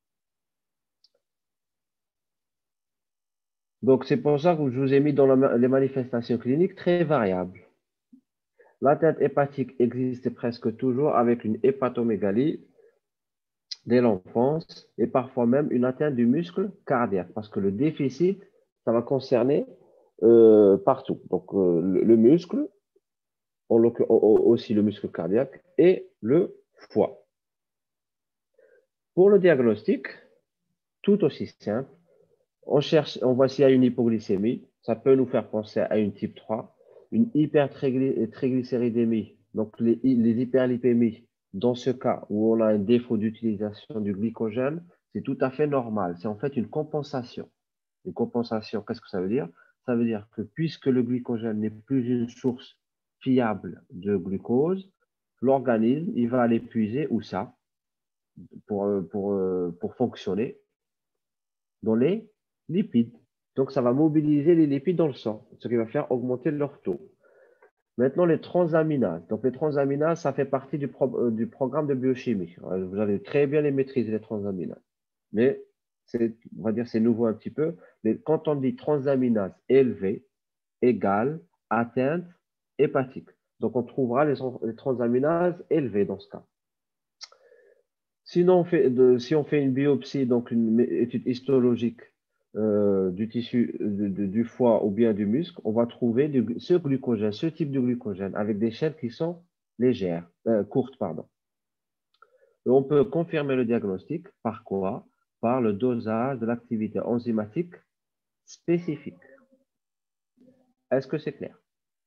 Donc, c'est pour ça que je vous ai mis dans la- les manifestations cliniques très variables. L'atteinte hépatique existe presque toujours avec une hépatomégalie dès l'enfance et parfois même une atteinte du muscle cardiaque parce que le déficit, ça va concerner euh, partout. Donc, euh, le, le muscle, en l'occur- au- au- aussi le muscle cardiaque et le foie. Pour le diagnostic, tout aussi simple, on cherche, on voit s'il y a une hypoglycémie. Ça peut nous faire penser à une type trois, une hypertriglycéridémie, donc les, les hyperlipémies. Dans ce cas où on a un défaut d'utilisation du glycogène, c'est tout à fait normal. C'est en fait une compensation. Une compensation, qu'est-ce que ça veut dire? Ça veut dire que puisque le glycogène n'est plus une source fiable de glucose, l'organisme, il va aller puiser où ça pour, euh, pour, euh, pour fonctionner dans les lipides. Donc, ça va mobiliser les lipides dans le sang, ce qui va faire augmenter leur taux. Maintenant, les transaminases. Donc, les transaminases, ça fait partie du, pro euh, du programme de biochimie. Euh, Vous allez très bien les maîtriser, les transaminases. Mais, on va dire c'est nouveau un petit peu. Mais quand on dit transaminase élevée égale atteinte hépatique. Donc, on trouvera les, les transaminases élevées dans ce cas. Sinon, on fait de, si on fait une biopsie, donc une étude histologique euh, du tissu de- de- du foie ou bien du muscle, on va trouver du- ce glucogène, ce type de glucogène avec des chaînes qui sont légère, euh, courte, pardon. Et on peut confirmer le diagnostic par quoi? Par le dosage de l'activité enzymatique spécifique. Est-ce que c'est clair?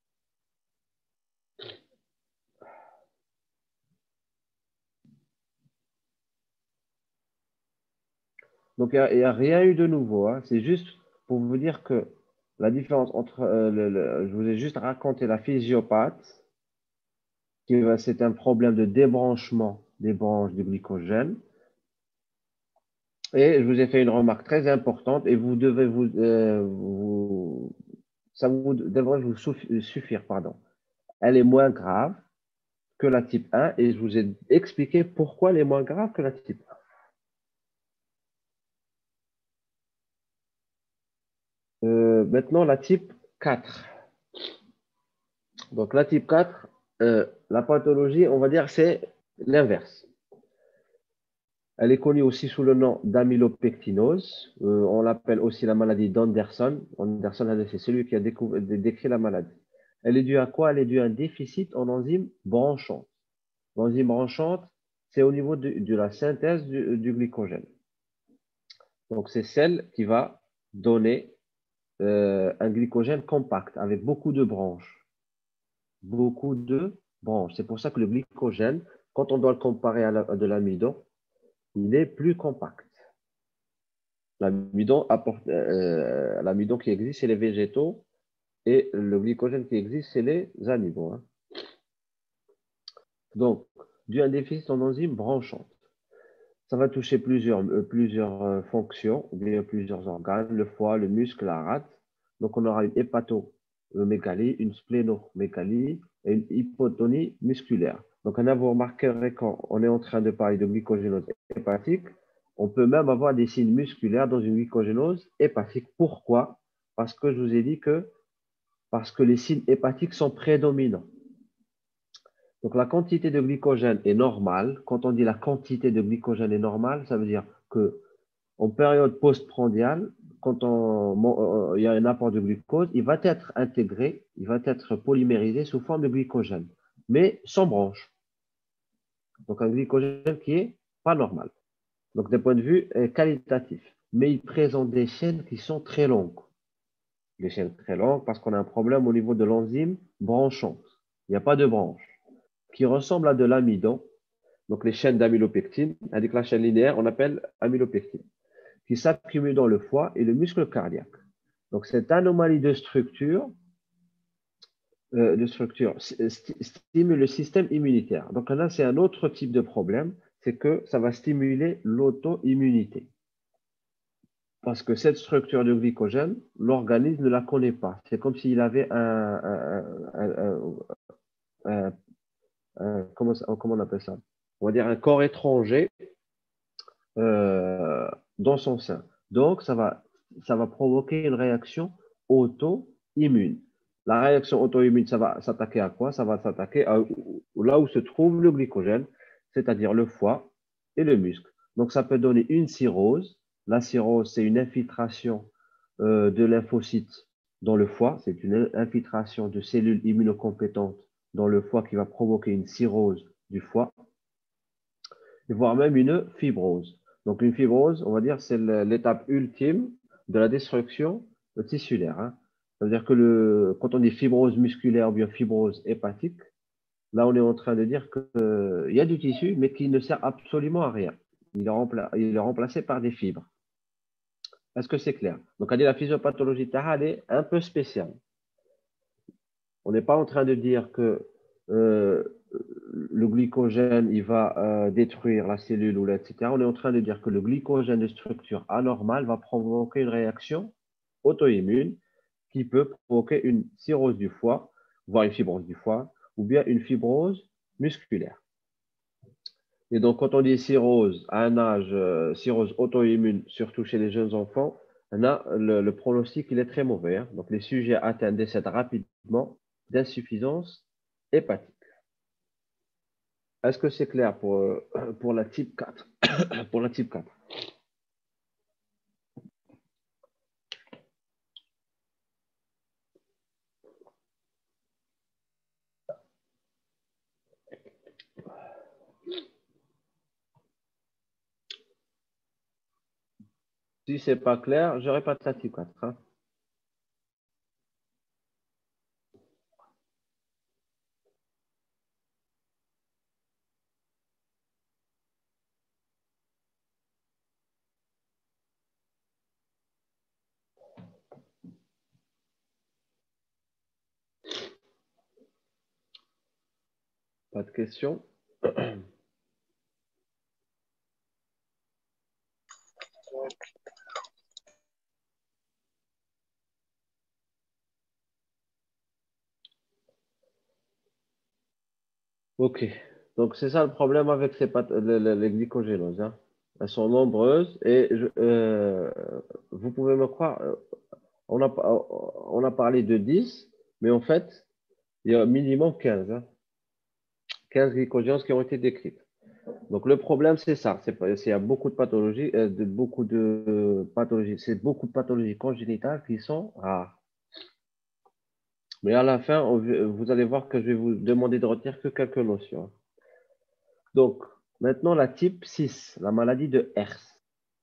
Donc, il n'y a, a, rien eu de nouveau. Hein. C'est juste pour vous dire que la différence entre, euh, le, le, je vous ai juste raconté la physiopathe, qui c'est un problème de débranchement des branches du glycogène. Et je vous ai fait une remarque très importante et vous devez vous, euh, vous ça vous devrait vous suffire, pardon. Elle est moins grave que la type un et je vous ai expliqué pourquoi elle est moins grave que la type un. Euh, maintenant, la type quatre. Donc, la type quatre, euh, la pathologie, on va dire, c'est l'inverse. Elle est connue aussi sous le nom d'amylopectinose. Euh, on l'appelle aussi la maladie d'Anderson. Anderson, c'est celui qui a découvert, décrit la maladie. Elle est due à quoi? Elle est due à un déficit en enzyme branchante. L'enzyme branchante, c'est au niveau de, de la synthèse du, du, glycogène. Donc, c'est celle qui va donner euh, un glycogène compact avec beaucoup de branches. Beaucoup de branches. C'est pour ça que le glycogène, quand on doit le comparer à, la, à de l'amidon, il est plus compact. L'amidon apporte, euh, l'amidon qui existe chez les végétaux et le glycogène qui existe chez les animaux. Hein. Donc, dû à un déficit en enzyme branchante. Ça va toucher plusieurs, euh, plusieurs euh, fonctions, ou bien plusieurs organes, le foie, le muscle, la rate. Donc, on aura une hépatomégalie, une splénomégalie et une hypotonie musculaire. Donc, on a vous remarquerez quand on est en train de parler de glycogénose hépatique, on peut même avoir des signes musculaires dans une glycogénose hépatique. Pourquoi? Parce que je vous ai dit que parce que les signes hépatiques sont prédominants. Donc, la quantité de glycogène est normale. Quand on dit la quantité de glycogène est normale, ça veut dire que en période postprandiale, quand on, il y a un apport de glucose, il va être intégré, il va être polymérisé sous forme de glycogène, mais sans branche. Donc, un glycogène qui est pas normal. Donc, d'un point de vue qualitatif. Mais il présente des chaînes qui sont très longues. Des chaînes très longues parce qu'on a un problème au niveau de l'enzyme branchante. Il n'y a pas de branche qui ressemble à de l'amidon. Donc, les chaînes d'amylopectine, avec la chaîne linéaire, on appelle amylopectine, qui s'accumulent dans le foie et le muscle cardiaque. Donc, cette anomalie de structure, euh, de structure stimule le système immunitaire. Donc, là, c'est un autre type de problème, c'est que ça va stimuler l'auto-immunité. Parce que cette structure de glycogène, l'organisme ne la connaît pas. C'est comme s'il avait un, un, un, un, un comment, comment on appelle ça? On va dire un corps étranger euh, dans son sein. Donc, ça va, ça va provoquer une réaction auto-immune. La réaction auto-immune, ça va s'attaquer à quoi? Ça va s'attaquer à là où se trouve le glycogène, c'est-à-dire le foie et le muscle. Donc, ça peut donner une cirrhose. La cirrhose, c'est une infiltration euh, de lymphocytes dans le foie. C'est une infiltration de cellules immunocompétentes dans le foie qui va provoquer une cirrhose du foie, voire même une fibrose. Donc, une fibrose, on va dire, c'est l'étape ultime de la destruction tissulaire. Hein. Ça veut dire que le, quand on dit fibrose musculaire ou bien fibrose hépatique, là, on est en train de dire qu'il euh, y a du tissu, mais qui ne sert absolument à rien. Il est, rempla il est remplacé par des fibres. Est-ce que c'est clair? Donc, on dit la physiopathologie Taha, elle est un peu spéciale. On n'est pas en train de dire que euh, le glycogène, il va euh, détruire la cellule ou et cetera. On est en train de dire que le glycogène de structure anormale va provoquer une réaction auto-immune qui peut provoquer une cirrhose du foie, voire une fibrose du foie, ou bien une fibrose musculaire. Et donc, quand on dit cirrhose à un âge, euh, cirrhose auto-immune, surtout chez les jeunes enfants, là, le, le pronostic, il est très mauvais. Hein. Donc, les sujets atteints décèdent rapidement d'insuffisance hépatique. Est-ce que c'est clair pour, euh, pour la type quatre? Pour la type quatre. Si ce n'est pas clair, je répète la type quatre. Hein. Pas de questions? Ok. Donc, c'est ça le problème avec ces path- les, les- les glycogénoses. Hein. Elles sont nombreuses et je- euh, vous pouvez me croire, euh, on a, on a parlé de dix, mais en fait, il y a minimum quinze. Hein. quinze glycogénoses qui ont été décrites. Donc, le problème, c'est ça. C'est pas- c'est- il y a beaucoup de pathologies, euh, de, beaucoup de pathologies. C'est beaucoup de pathologies congénitales qui sont rares. Mais à la fin, on v- vous allez voir que je vais vous demander de retenir que quelques notions. Donc, maintenant, la type six, la maladie de Hertz.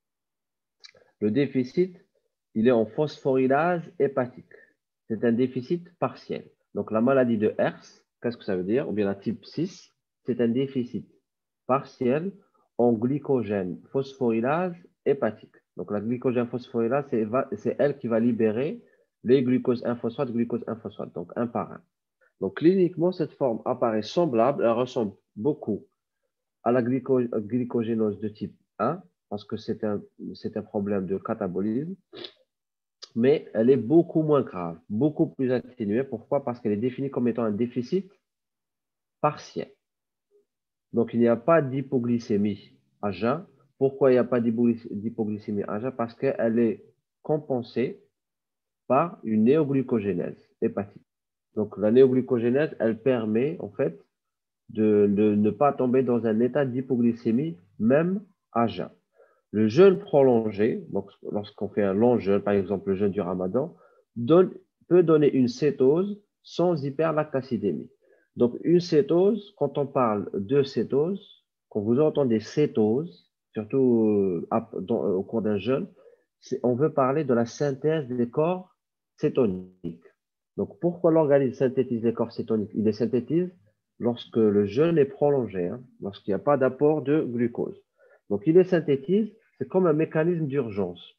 Le déficit, il est en phosphorylase hépatique. C'est un déficit partiel. Donc, la maladie de Hertz, qu'est-ce que ça veut dire? Ou bien la type six, c'est un déficit partiel en glycogène phosphorylase hépatique. Donc, la glycogène phosphorylase, c'est elle qui va libérer les glucose un phosphate, glucose un phosphate, donc un par un. Donc, cliniquement, cette forme apparaît semblable, elle ressemble beaucoup à la glyco glycogénose de type un, parce que c'est un, c'est un problème de catabolisme, mais elle est beaucoup moins grave, beaucoup plus atténuée. Pourquoi? Parce qu'elle est définie comme étant un déficit partiel. Donc, il n'y a pas d'hypoglycémie à jeun. Pourquoi il n'y a pas d'hypoglycémie à jeun? Parce qu'elle est compensée par une néoglucogénèse hépatique. Donc, la néoglucogénèse, elle permet en fait de, de ne pas tomber dans un état d'hypoglycémie, même à jeun. Le jeûne prolongé, donc lorsqu'on fait un long jeûne, par exemple le jeûne du ramadan, donne, peut donner une cétose sans hyperlactacidémie. Donc une cétose, quand on parle de cétose, quand vous entendez cétose, surtout euh, dans, au cours d'un jeûne, on veut parler de la synthèse des corps cétoniques. Donc pourquoi l'organisme synthétise les corps cétoniques? Il les synthétise lorsque le jeûne est prolongé, hein, lorsqu'il n'y a pas d'apport de glucose. Donc il les synthétise, c'est comme un mécanisme d'urgence.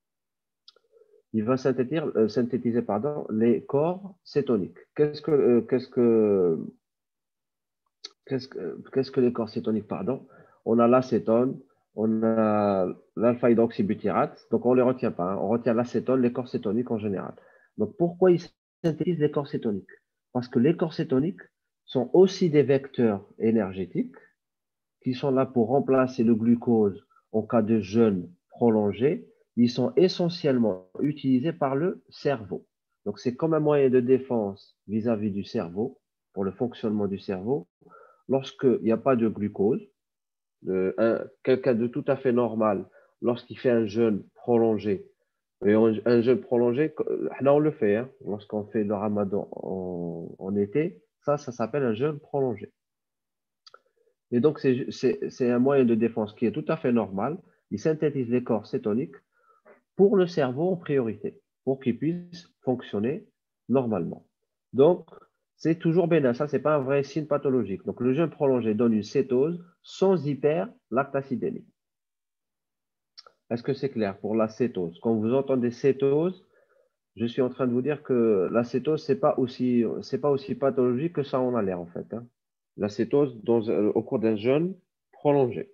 Il va synthétiser, euh, synthétiser pardon, les corps cétoniques. Qu'est-ce que, euh, qu'est-ce que, qu'est-ce que, qu'est-ce que les corps cétoniques, pardon? On a l'acétone, on a l'alpha-hydroxybutyrate, donc on ne les retient pas, hein. On retient l'acétone, les corps cétoniques en général. Donc pourquoi ils synthétisent les corps cétoniques? Parce que les corps cétoniques sont aussi des vecteurs énergétiques qui sont là pour remplacer le glucose en cas de jeûne prolongé. Ils sont essentiellement utilisés par le cerveau. Donc, c'est comme un moyen de défense vis-à-vis du cerveau, pour le fonctionnement du cerveau. Lorsqu'il n'y a pas de glucose, quelqu'un de tout à fait normal, lorsqu'il fait un jeûne prolongé, et un, un jeûne prolongé, là on le fait, hein, lorsqu'on fait le ramadan en, en été, ça, ça s'appelle un jeûne prolongé. Et donc, c'est un moyen de défense qui est tout à fait normal. Il synthétise les corps cétoniques pour le cerveau en priorité, pour qu'il puisse fonctionner normalement. Donc, c'est toujours bénin. Ça, ce n'est pas un vrai signe pathologique. Donc, le jeûne prolongé donne une cétose sans hyperlactacidémie. Est-ce que c'est clair pour la cétose? Quand vous entendez cétose, je suis en train de vous dire que la cétose, ce n'est pas, aussi, pas aussi pathologique que ça en a l'air, en fait. Hein. La cétose dans, au cours d'un jeûne prolongé.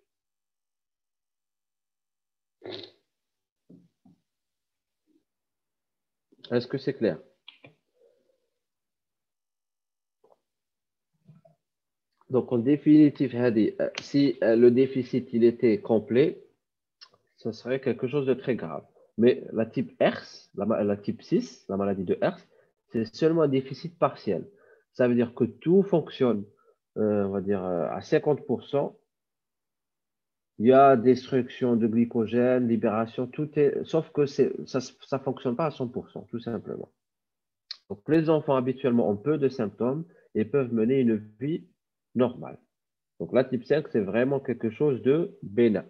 Est-ce que c'est clair? Donc, en définitive, Hadi, si le déficit il était complet, ce serait quelque chose de très grave. Mais la type Hertz, la, la type six, la maladie de Hertz, c'est seulement un déficit partiel. Ça veut dire que tout fonctionne, euh, on va dire, à cinquante pour cent. Il y a destruction de glycogène, libération, tout est, sauf que ça ne fonctionne pas à cent pour cent, tout simplement. Donc, les enfants habituellement ont peu de symptômes et peuvent mener une vie normale. Donc là, type cinq, c'est vraiment quelque chose de bénin.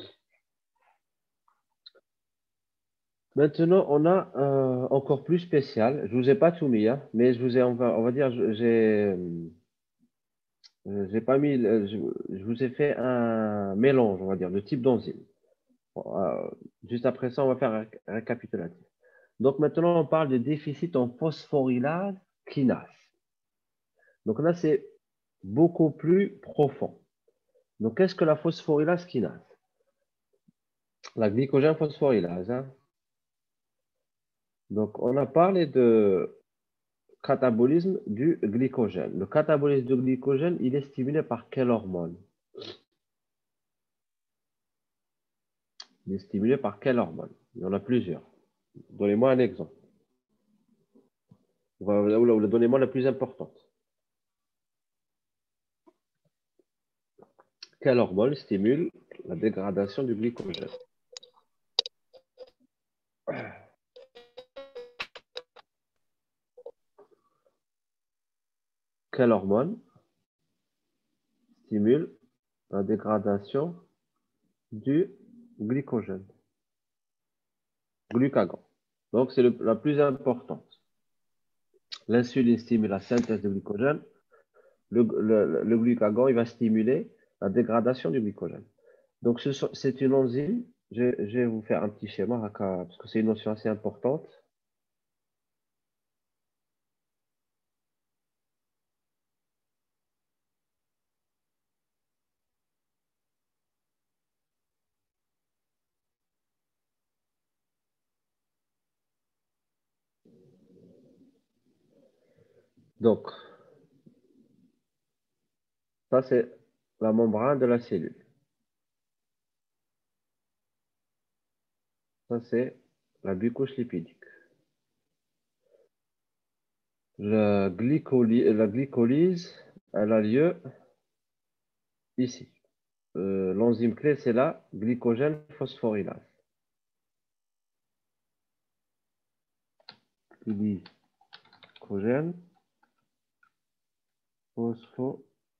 Maintenant, on a euh, encore plus spécial. Je ne vous ai pas tout mis, hein, mais je vous ai, on va, on va dire, j'ai euh, j'ai pas mis, je, je vous ai fait un mélange, on va dire, de type d'enzyme. Bon, euh, juste après ça, on va faire un récapitulatif. Donc maintenant, on parle de déficit en phosphorylase kinase. Donc là, c'est beaucoup plus profond. Donc, qu'est-ce que la phosphorylase kinase? La glycogène phosphorylase. Hein. Donc, on a parlé de catabolisme du glycogène. Le catabolisme du glycogène, il est stimulé par quelle hormone? Il est stimulé par quelle hormone? Il y en a plusieurs. Donnez-moi un exemple. Ou donnez-moi la plus importante. Quelle hormone stimule la dégradation du glycogène? Quelle hormone stimule la dégradation du glycogène? Glucagon. Donc, c'est la plus importante. L'insuline stimule la synthèse de glycogène. Le, le, le glucagon, il va stimuler la dégradation du glycogène. Donc, c'est une enzyme. Je, je vais vous faire un petit schéma, parce que c'est une notion assez importante. Donc, ça, c'est la membrane de la cellule. Ça, c'est la bicouche lipidique. La glycolyse, la glycolyse, elle a lieu ici. Euh, L'enzyme clé, c'est la glycogène phosphorylase. Glycogène phosphorylase.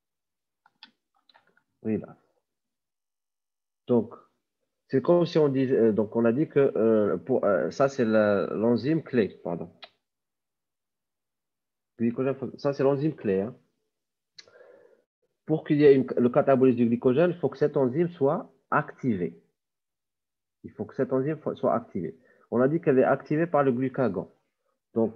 Donc, c'est comme si on disait, euh, donc on a dit que euh, pour, euh, ça, c'est l'enzyme clé, pardon. Glycogène, ça, c'est l'enzyme clé. Hein. Pour qu'il y ait une, le catabolisme du glycogène, il faut que cette enzyme soit activée. Il faut que cette enzyme soit activée. On a dit qu'elle est activée par le glucagon. Donc,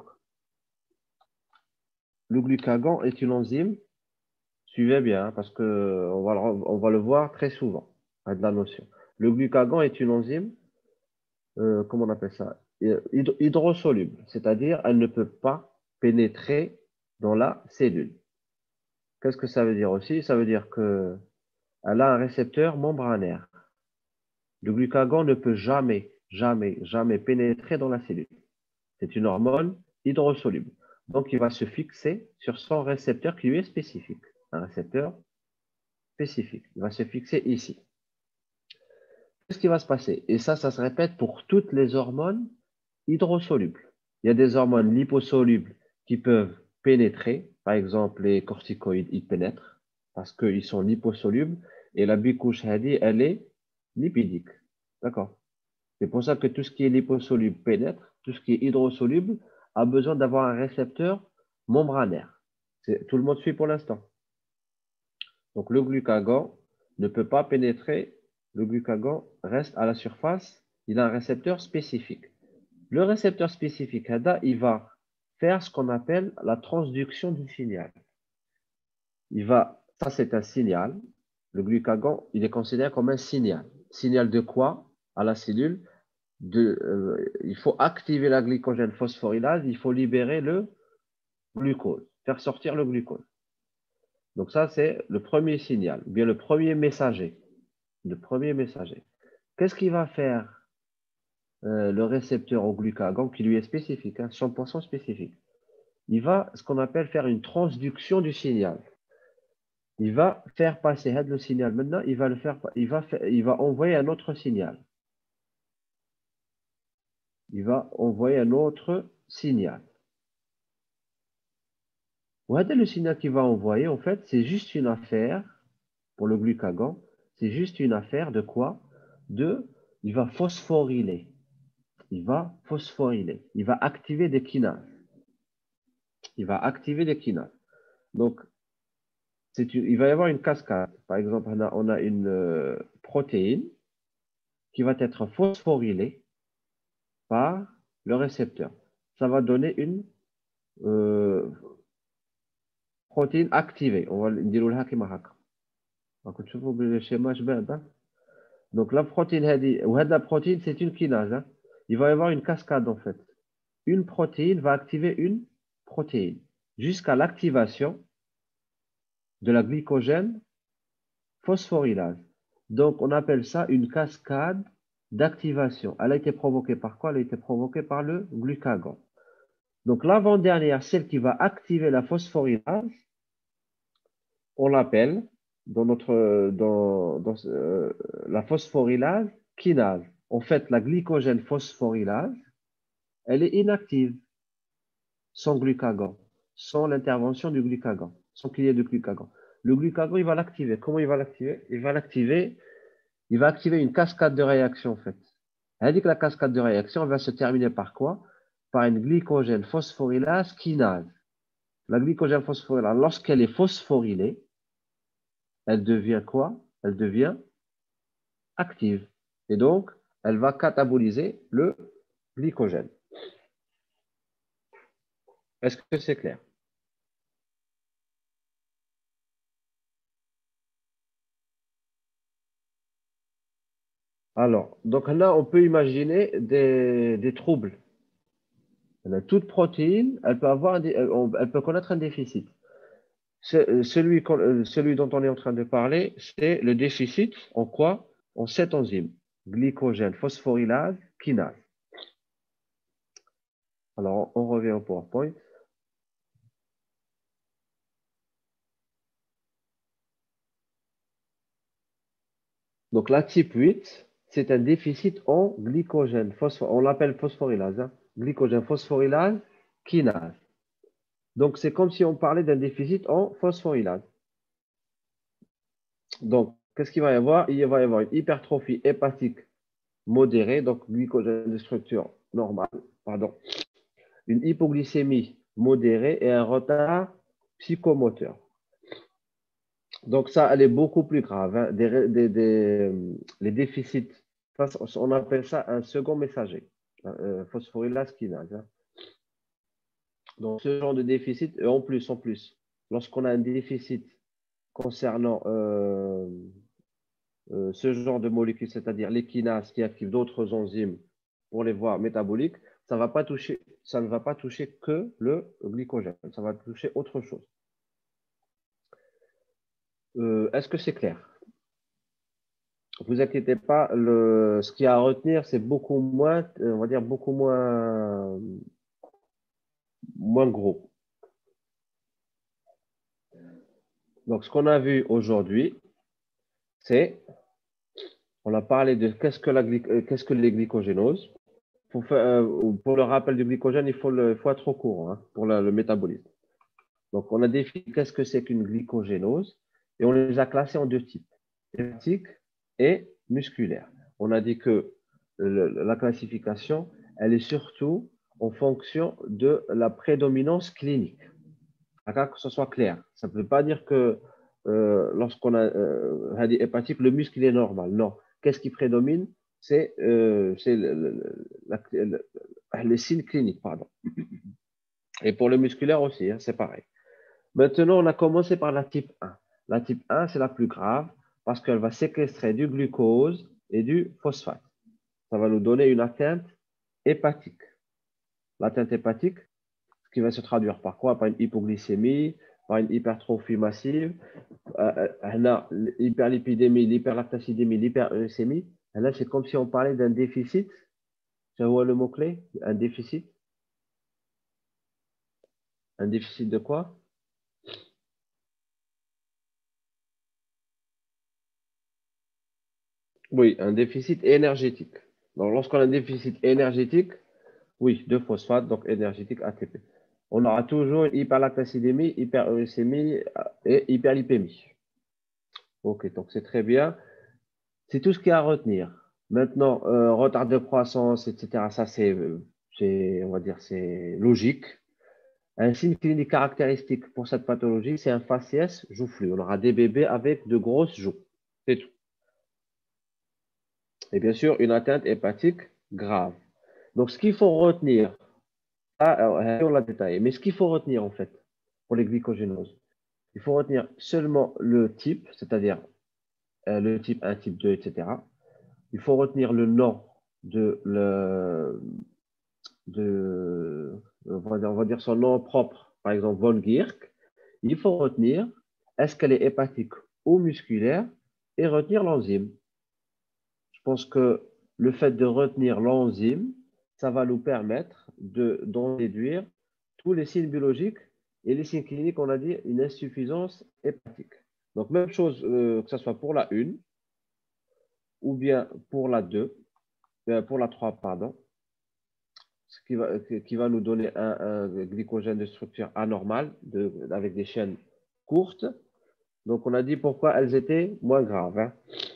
le glucagon est une enzyme, suivez bien, hein, parce qu'on va, on va le voir très souvent, à de la notion. Le glucagon est une enzyme, euh, comment on appelle ça? Hydro hydrosoluble, c'est-à-dire elle ne peut pas pénétrer dans la cellule. Qu'est-ce que ça veut dire aussi? Ça veut dire qu'elle a un récepteur membranaire. Le glucagon ne peut jamais, jamais, jamais pénétrer dans la cellule. C'est une hormone hydrosoluble. Donc, il va se fixer sur son récepteur qui lui est spécifique. Un récepteur spécifique. Il va se fixer ici. Qu'est-ce qui va se passer? Et ça, ça se répète pour toutes les hormones hydrosolubles. Il y a des hormones liposolubles qui peuvent pénétrer. Par exemple, les corticoïdes, ils pénètrent parce qu'ils sont liposolubles. Et la bicouche, elle est lipidique. D'accord? C'est pour ça que tout ce qui est liposoluble pénètre, tout ce qui est hydrosoluble a besoin d'avoir un récepteur membranaire. Tout le monde suit pour l'instant. Donc le glucagon ne peut pas pénétrer, le glucagon reste à la surface, il a un récepteur spécifique. Le récepteur spécifique, il va faire ce qu'on appelle la transduction du signal. Il va, ça c'est un signal, le glucagon, il est considéré comme un signal. Signal de quoi à la cellule? De, euh, il faut activer la glycogène phosphorylase, il faut libérer le glucose, faire sortir le glucose. Donc ça, c'est le premier signal, ou bien le premier messager. Le premier messager. Qu'est-ce qu'il va faire euh, le récepteur au glucagon qui lui est spécifique, hein, cent pour cent spécifique? Il va, ce qu'on appelle, faire une transduction du signal. Il va faire passer le signal. Maintenant, il va, le faire, il, va faire, il va envoyer un autre signal. Il va envoyer un autre signal. Le signal qu'il va envoyer, en fait, c'est juste une affaire pour le glucagon, c'est juste une affaire de quoi? De, il va phosphoryler. Il va phosphoryler. Il va activer des kinases. Il va activer des kinases. Donc, c'est une- il va y avoir une cascade. Par exemple, on a, on a une euh, protéine qui va être phosphorylée par le récepteur. Ça va donner une euh, protéine activée. On va dire le كيما هكا. راكم تشوفوا بالشيما جباد. Donc la protéine هذه وهذه la protéine c'est une kinase. Hein. Il va y avoir une cascade en fait. Une protéine va activer une protéine jusqu'à l'activation de la glycogène phosphorylase. Donc on appelle ça une cascade d'activation. Elle a été provoquée par quoi? Elle a été provoquée par le glucagon. Donc l'avant-dernière, celle qui va activer la phosphorylase, on l'appelle dans notre dans, dans euh, la phosphorylase kinase. En fait, la glycogène phosphorylase, elle est inactive sans glucagon, sans l'intervention du glucagon, sans qu'il y ait de glucagon. Le glucagon, il va l'activer. Comment il va l'activer? Il va l'activer, il va activer une cascade de réaction en fait. Elle dit que la cascade de réaction va se terminer par quoi? Par une glycogène phosphorylase kinase. La glycogène phosphorylase, lorsqu'elle est phosphorylée, elle devient quoi? Elle devient active. Et donc, elle va cataboliser le glycogène. Est-ce que c'est clair? Alors, donc là, on peut imaginer des, des troubles. Toute protéine, elle peut, avoir un, elle peut connaître un déficit. Celui, celui dont on est en train de parler, c'est le déficit en quoi? En cette enzyme, glycogène phosphorylase kinase. Alors, on revient au PowerPoint. Donc, la type huit, c'est un déficit en glycogène. On l'appelle phosphorylase. Hein, glycogène phosphorylase kinase. Donc, c'est comme si on parlait d'un déficit en phosphorylase. Donc, qu'est-ce qu'il va y avoir? Il va y avoir une hypertrophie hépatique modérée, donc glycogène de structure normale, pardon. Une hypoglycémie modérée et un retard psychomoteur. Donc, ça, elle est beaucoup plus grave. Hein. Des, des, des, les déficits, on appelle ça un second messager, euh, phosphorylase kinase. Hein. Donc, ce genre de déficit, et en plus, en plus, lorsqu'on a un déficit concernant euh, euh, ce genre de molécules, c'est-à-dire les kinases qui activent d'autres enzymes pour les voies métaboliques, ça, va pas toucher, ça ne va pas toucher que le glycogène, ça va toucher autre chose. Euh, Est-ce que c'est clair? Ne vous inquiétez pas, le, ce qu'il y a à retenir, c'est beaucoup moins, on va dire beaucoup moins, moins gros. Donc, ce qu'on a vu aujourd'hui, c'est, on a parlé de qu'est-ce que, la, qu'est-ce que les glycogénoses. Pour, faire, euh, pour le rappel du glycogène, il faut, le, il faut être au courant hein, pour la, le métabolisme. Donc, on a défini qu'est-ce que c'est qu'une glycogénose et on les a classés en deux types, hépatique et musculaire. On a dit que le, la classification, elle est surtout en fonction de la prédominance clinique. Que ce soit clair. Ça ne veut pas dire que euh, lorsqu'on a euh, dit hépatique, le muscle est normal. Non. Qu'est-ce qui prédomine? C'est euh, le, le, le, les signes cliniques, pardon. Et pour le musculaire aussi, hein, c'est pareil. Maintenant, on a commencé par la type un. La type un, c'est la plus grave parce qu'elle va séquestrer du glucose et du phosphate. Ça va nous donner une atteinte hépatique. L'atteinte hépatique, ce qui va se traduire par quoi? Par une hypoglycémie, par une hypertrophie massive, euh, l'hyperlipidémie, l'hyperlactacidémie, l'hyperuricémie. Là, c'est comme si on parlait d'un déficit. Tu vois le mot-clé? Un déficit. Un déficit de quoi? Oui, un déficit énergétique. Donc, lorsqu'on a un déficit énergétique, oui, de phosphate, donc énergétique A T P. On aura toujours une hyperlactacidémie, hyperuricémie et hyperlipémie. Ok, donc c'est très bien. C'est tout ce qu'il y a à retenir. Maintenant, euh, retard de croissance, et cetera. Ça, c'est, euh, c'est, on va dire, c'est logique. Un signe clinique caractéristique pour cette pathologie, c'est un faciès joufflu. On aura des bébés avec de grosses joues. C'est tout. Et bien sûr, une atteinte hépatique grave. Donc, ce qu'il faut retenir, ah, alors, on l'a détaillé, mais ce qu'il faut retenir en fait pour les glycogénoses, il faut retenir seulement le type, c'est-à-dire euh, le type un, type deux, et cetera. Il faut retenir le nom de, le, de on va dire, on va dire son nom propre, par exemple von Gierk. Il faut retenir est-ce qu'elle est hépatique ou musculaire et retenir l'enzyme. Je pense que le fait de retenir l'enzyme, ça va nous permettre de, d'en déduire tous les signes biologiques et les signes cliniques, on a dit une insuffisance hépatique. Donc, même chose euh, que ce soit pour la une ou bien pour la deux, euh, pour la trois, pardon, ce qui va, qui va nous donner un, un glycogène de structure anormale de, avec des chaînes courtes. Donc, on a dit pourquoi elles étaient moins graves. Hein.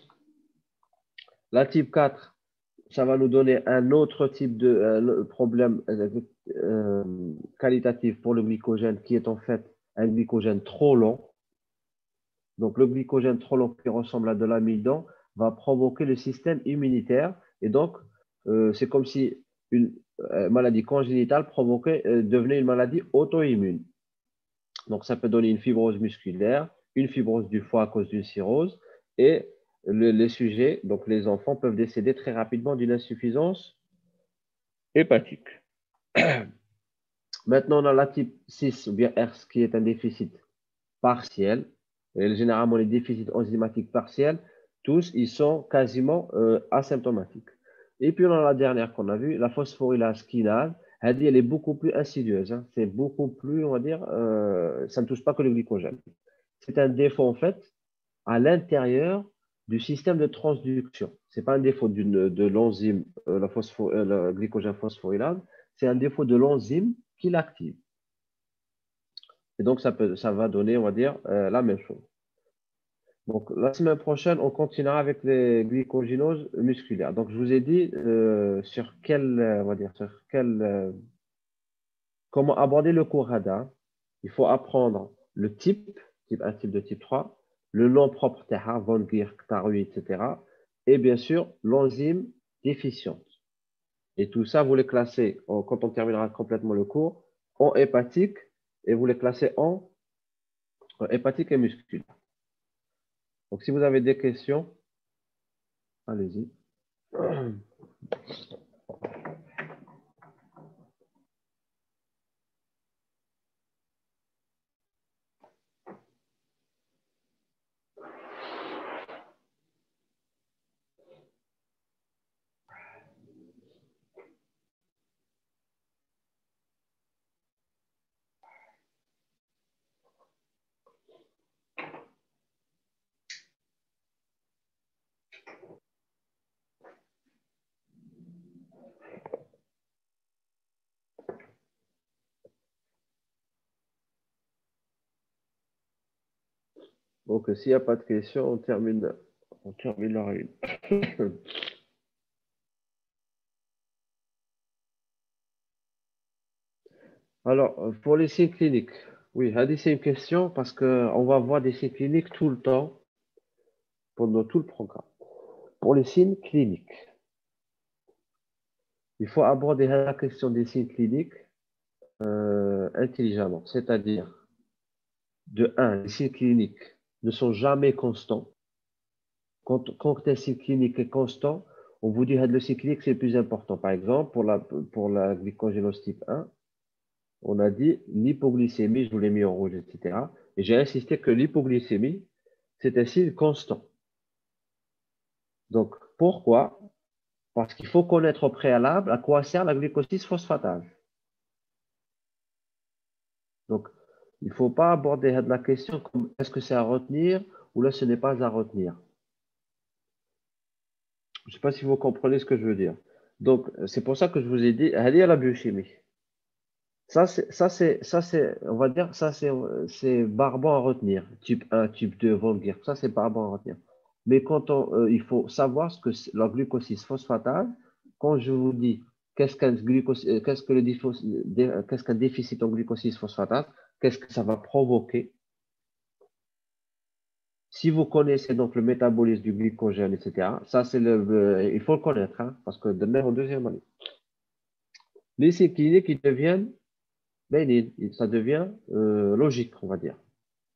La type quatre, ça va nous donner un autre type de euh, problème euh, euh, qualitatif pour le glycogène qui est en fait un glycogène trop long. Donc, le glycogène trop long qui ressemble à de l'amidon va provoquer le système immunitaire. Et donc, euh, c'est comme si une euh, maladie congénitale provoquait, euh, devenait une maladie auto-immune. Donc, ça peut donner une fibrose musculaire, une fibrose du foie à cause d'une cirrhose. Et le, les sujets, donc les enfants, peuvent décéder très rapidement d'une insuffisance hépatique. Maintenant, on a la type six ou bien R S qui est un déficit partiel. Et généralement, les déficits enzymatiques partiels, tous, ils sont quasiment euh, asymptomatiques. Et puis, on a la dernière qu'on a vue, la phosphorylase kinase. Elle, dit, elle est beaucoup plus insidieuse. Hein. C'est beaucoup plus, on va dire, euh, ça ne touche pas que le glycogène. C'est un défaut, en fait, à l'intérieur du système de transduction. Ce n'est pas un défaut d'une, de l'enzyme, euh, la phospho, euh, le glycogène phosphorylase, c'est un défaut de l'enzyme qui l'active. Et donc, ça, peut, ça va donner, on va dire, euh, la même chose. Donc, la semaine prochaine, on continuera avec les glycogénoses musculaires. Donc, je vous ai dit euh, sur quel, euh, on va dire, sur quel, euh, comment aborder le cours radar. Il faut apprendre le type, type un, type deux, type trois, le nom propre, Taha, von Gierk, Tarui, et cetera. Et bien sûr, l'enzyme déficiente. Et tout ça, vous les classez, en- quand on terminera complètement le cours, en hépatique et vous les classez en, en hépatique et musculaire. Donc, si vous avez des questions, allez-y. Donc, s'il n'y a pas de questions, on termine, on termine la réunion. Alors, pour les signes cliniques, oui, Hadi, c'est une question parce qu'on va voir des signes cliniques tout le temps pendant tout le programme. Pour les signes cliniques, il faut aborder la question des signes cliniques euh, intelligemment, c'est-à-dire, de un, les signes cliniques ne sont jamais constants. Quand, quand un signe clinique est constant, on vous dit que le signe clinique, c'est le plus important. Par exemple, pour la, pour la glycogénose type un, on a dit l'hypoglycémie, je vous l'ai mis en rouge, et cetera. Et j'ai insisté que l'hypoglycémie, c'est un signe constant. Donc, pourquoi? Parce qu'il faut connaître au préalable à quoi sert la glucosylse phosphatase. Donc, il ne faut pas aborder la question comme est-ce que c'est à retenir ou là ce n'est pas à retenir. Je ne sais pas si vous comprenez ce que je veux dire. Donc, c'est pour ça que je vous ai dit, allez à la biochimie. Ça, c'est, ça, c'est, ça, c'est, on va dire, ça, c'est, c'est barbant à retenir. Type un, type deux, Vollgir, ça, c'est barbant à retenir. Mais quand on, euh, il faut savoir ce que c'est la glucosylse phosphatase. Quand je vous dis qu'est-ce qu'un glucos- euh, qu'est-ce que le défo- dé- euh, qu'est-ce qu'un déficit en glucosylse phosphatase, qu'est-ce que ça va provoquer. Si vous connaissez donc le métabolisme du glycogène, et cetera, ça, c'est le, le- il faut le connaître, hein, parce que de même en deuxième année. Les essais cliniques, ils deviennent bénignes, ça devient euh, logique, on va dire.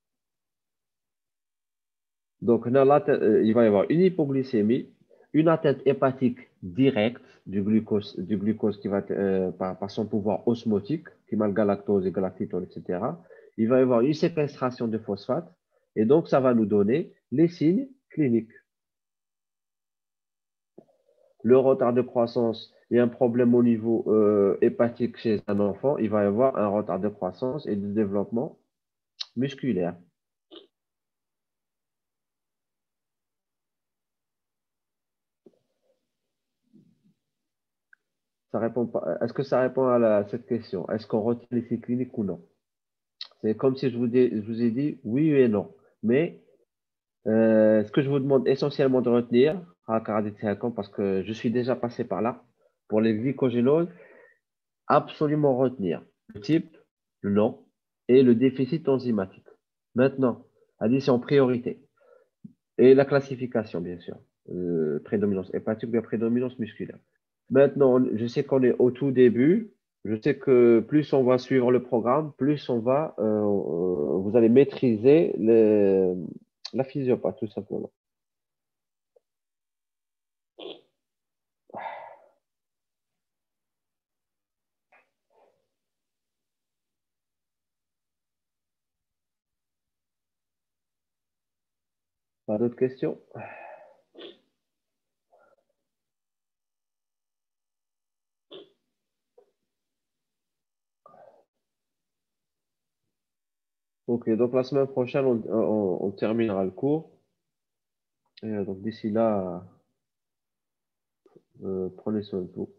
Donc, dans la tête, euh, il va y avoir une hypoglycémie, une atteinte hépatique directe du glucose, du glucose qui va être, euh, par, par son pouvoir osmotique, qui est galactose et galactitol, et cetera. Il va y avoir une séquestration de phosphate, et donc ça va nous donner les signes cliniques. Le retard de croissance et un problème au niveau euh, hépatique chez un enfant, il va y avoir un retard de croissance et de développement musculaire. Ça répond pas. Est-ce que ça répond à, la- à cette question? Est-ce qu'on retient les signes cliniques ou non? C'est comme si je vous, dis- je vous ai dit oui et non. Mais euh, ce que je vous demande essentiellement de retenir, à Karaditehakon, parce que je suis déjà passé par là, pour les glycogénoses, absolument retenir le type, le nom et le déficit enzymatique. Maintenant, addition priorité et la classification, bien sûr. Euh, prédominance hépatique ou bien prédominance musculaire. Maintenant, je sais qu'on est au tout début. Je sais que plus on va suivre le programme, plus on va, euh, euh, vous allez maîtriser les- la physiopathie, tout simplement. Pas d'autres questions? Ok, donc la semaine prochaine, on, on- on terminera le cours. Et, euh, donc d'ici là, euh, prenez soin de vous.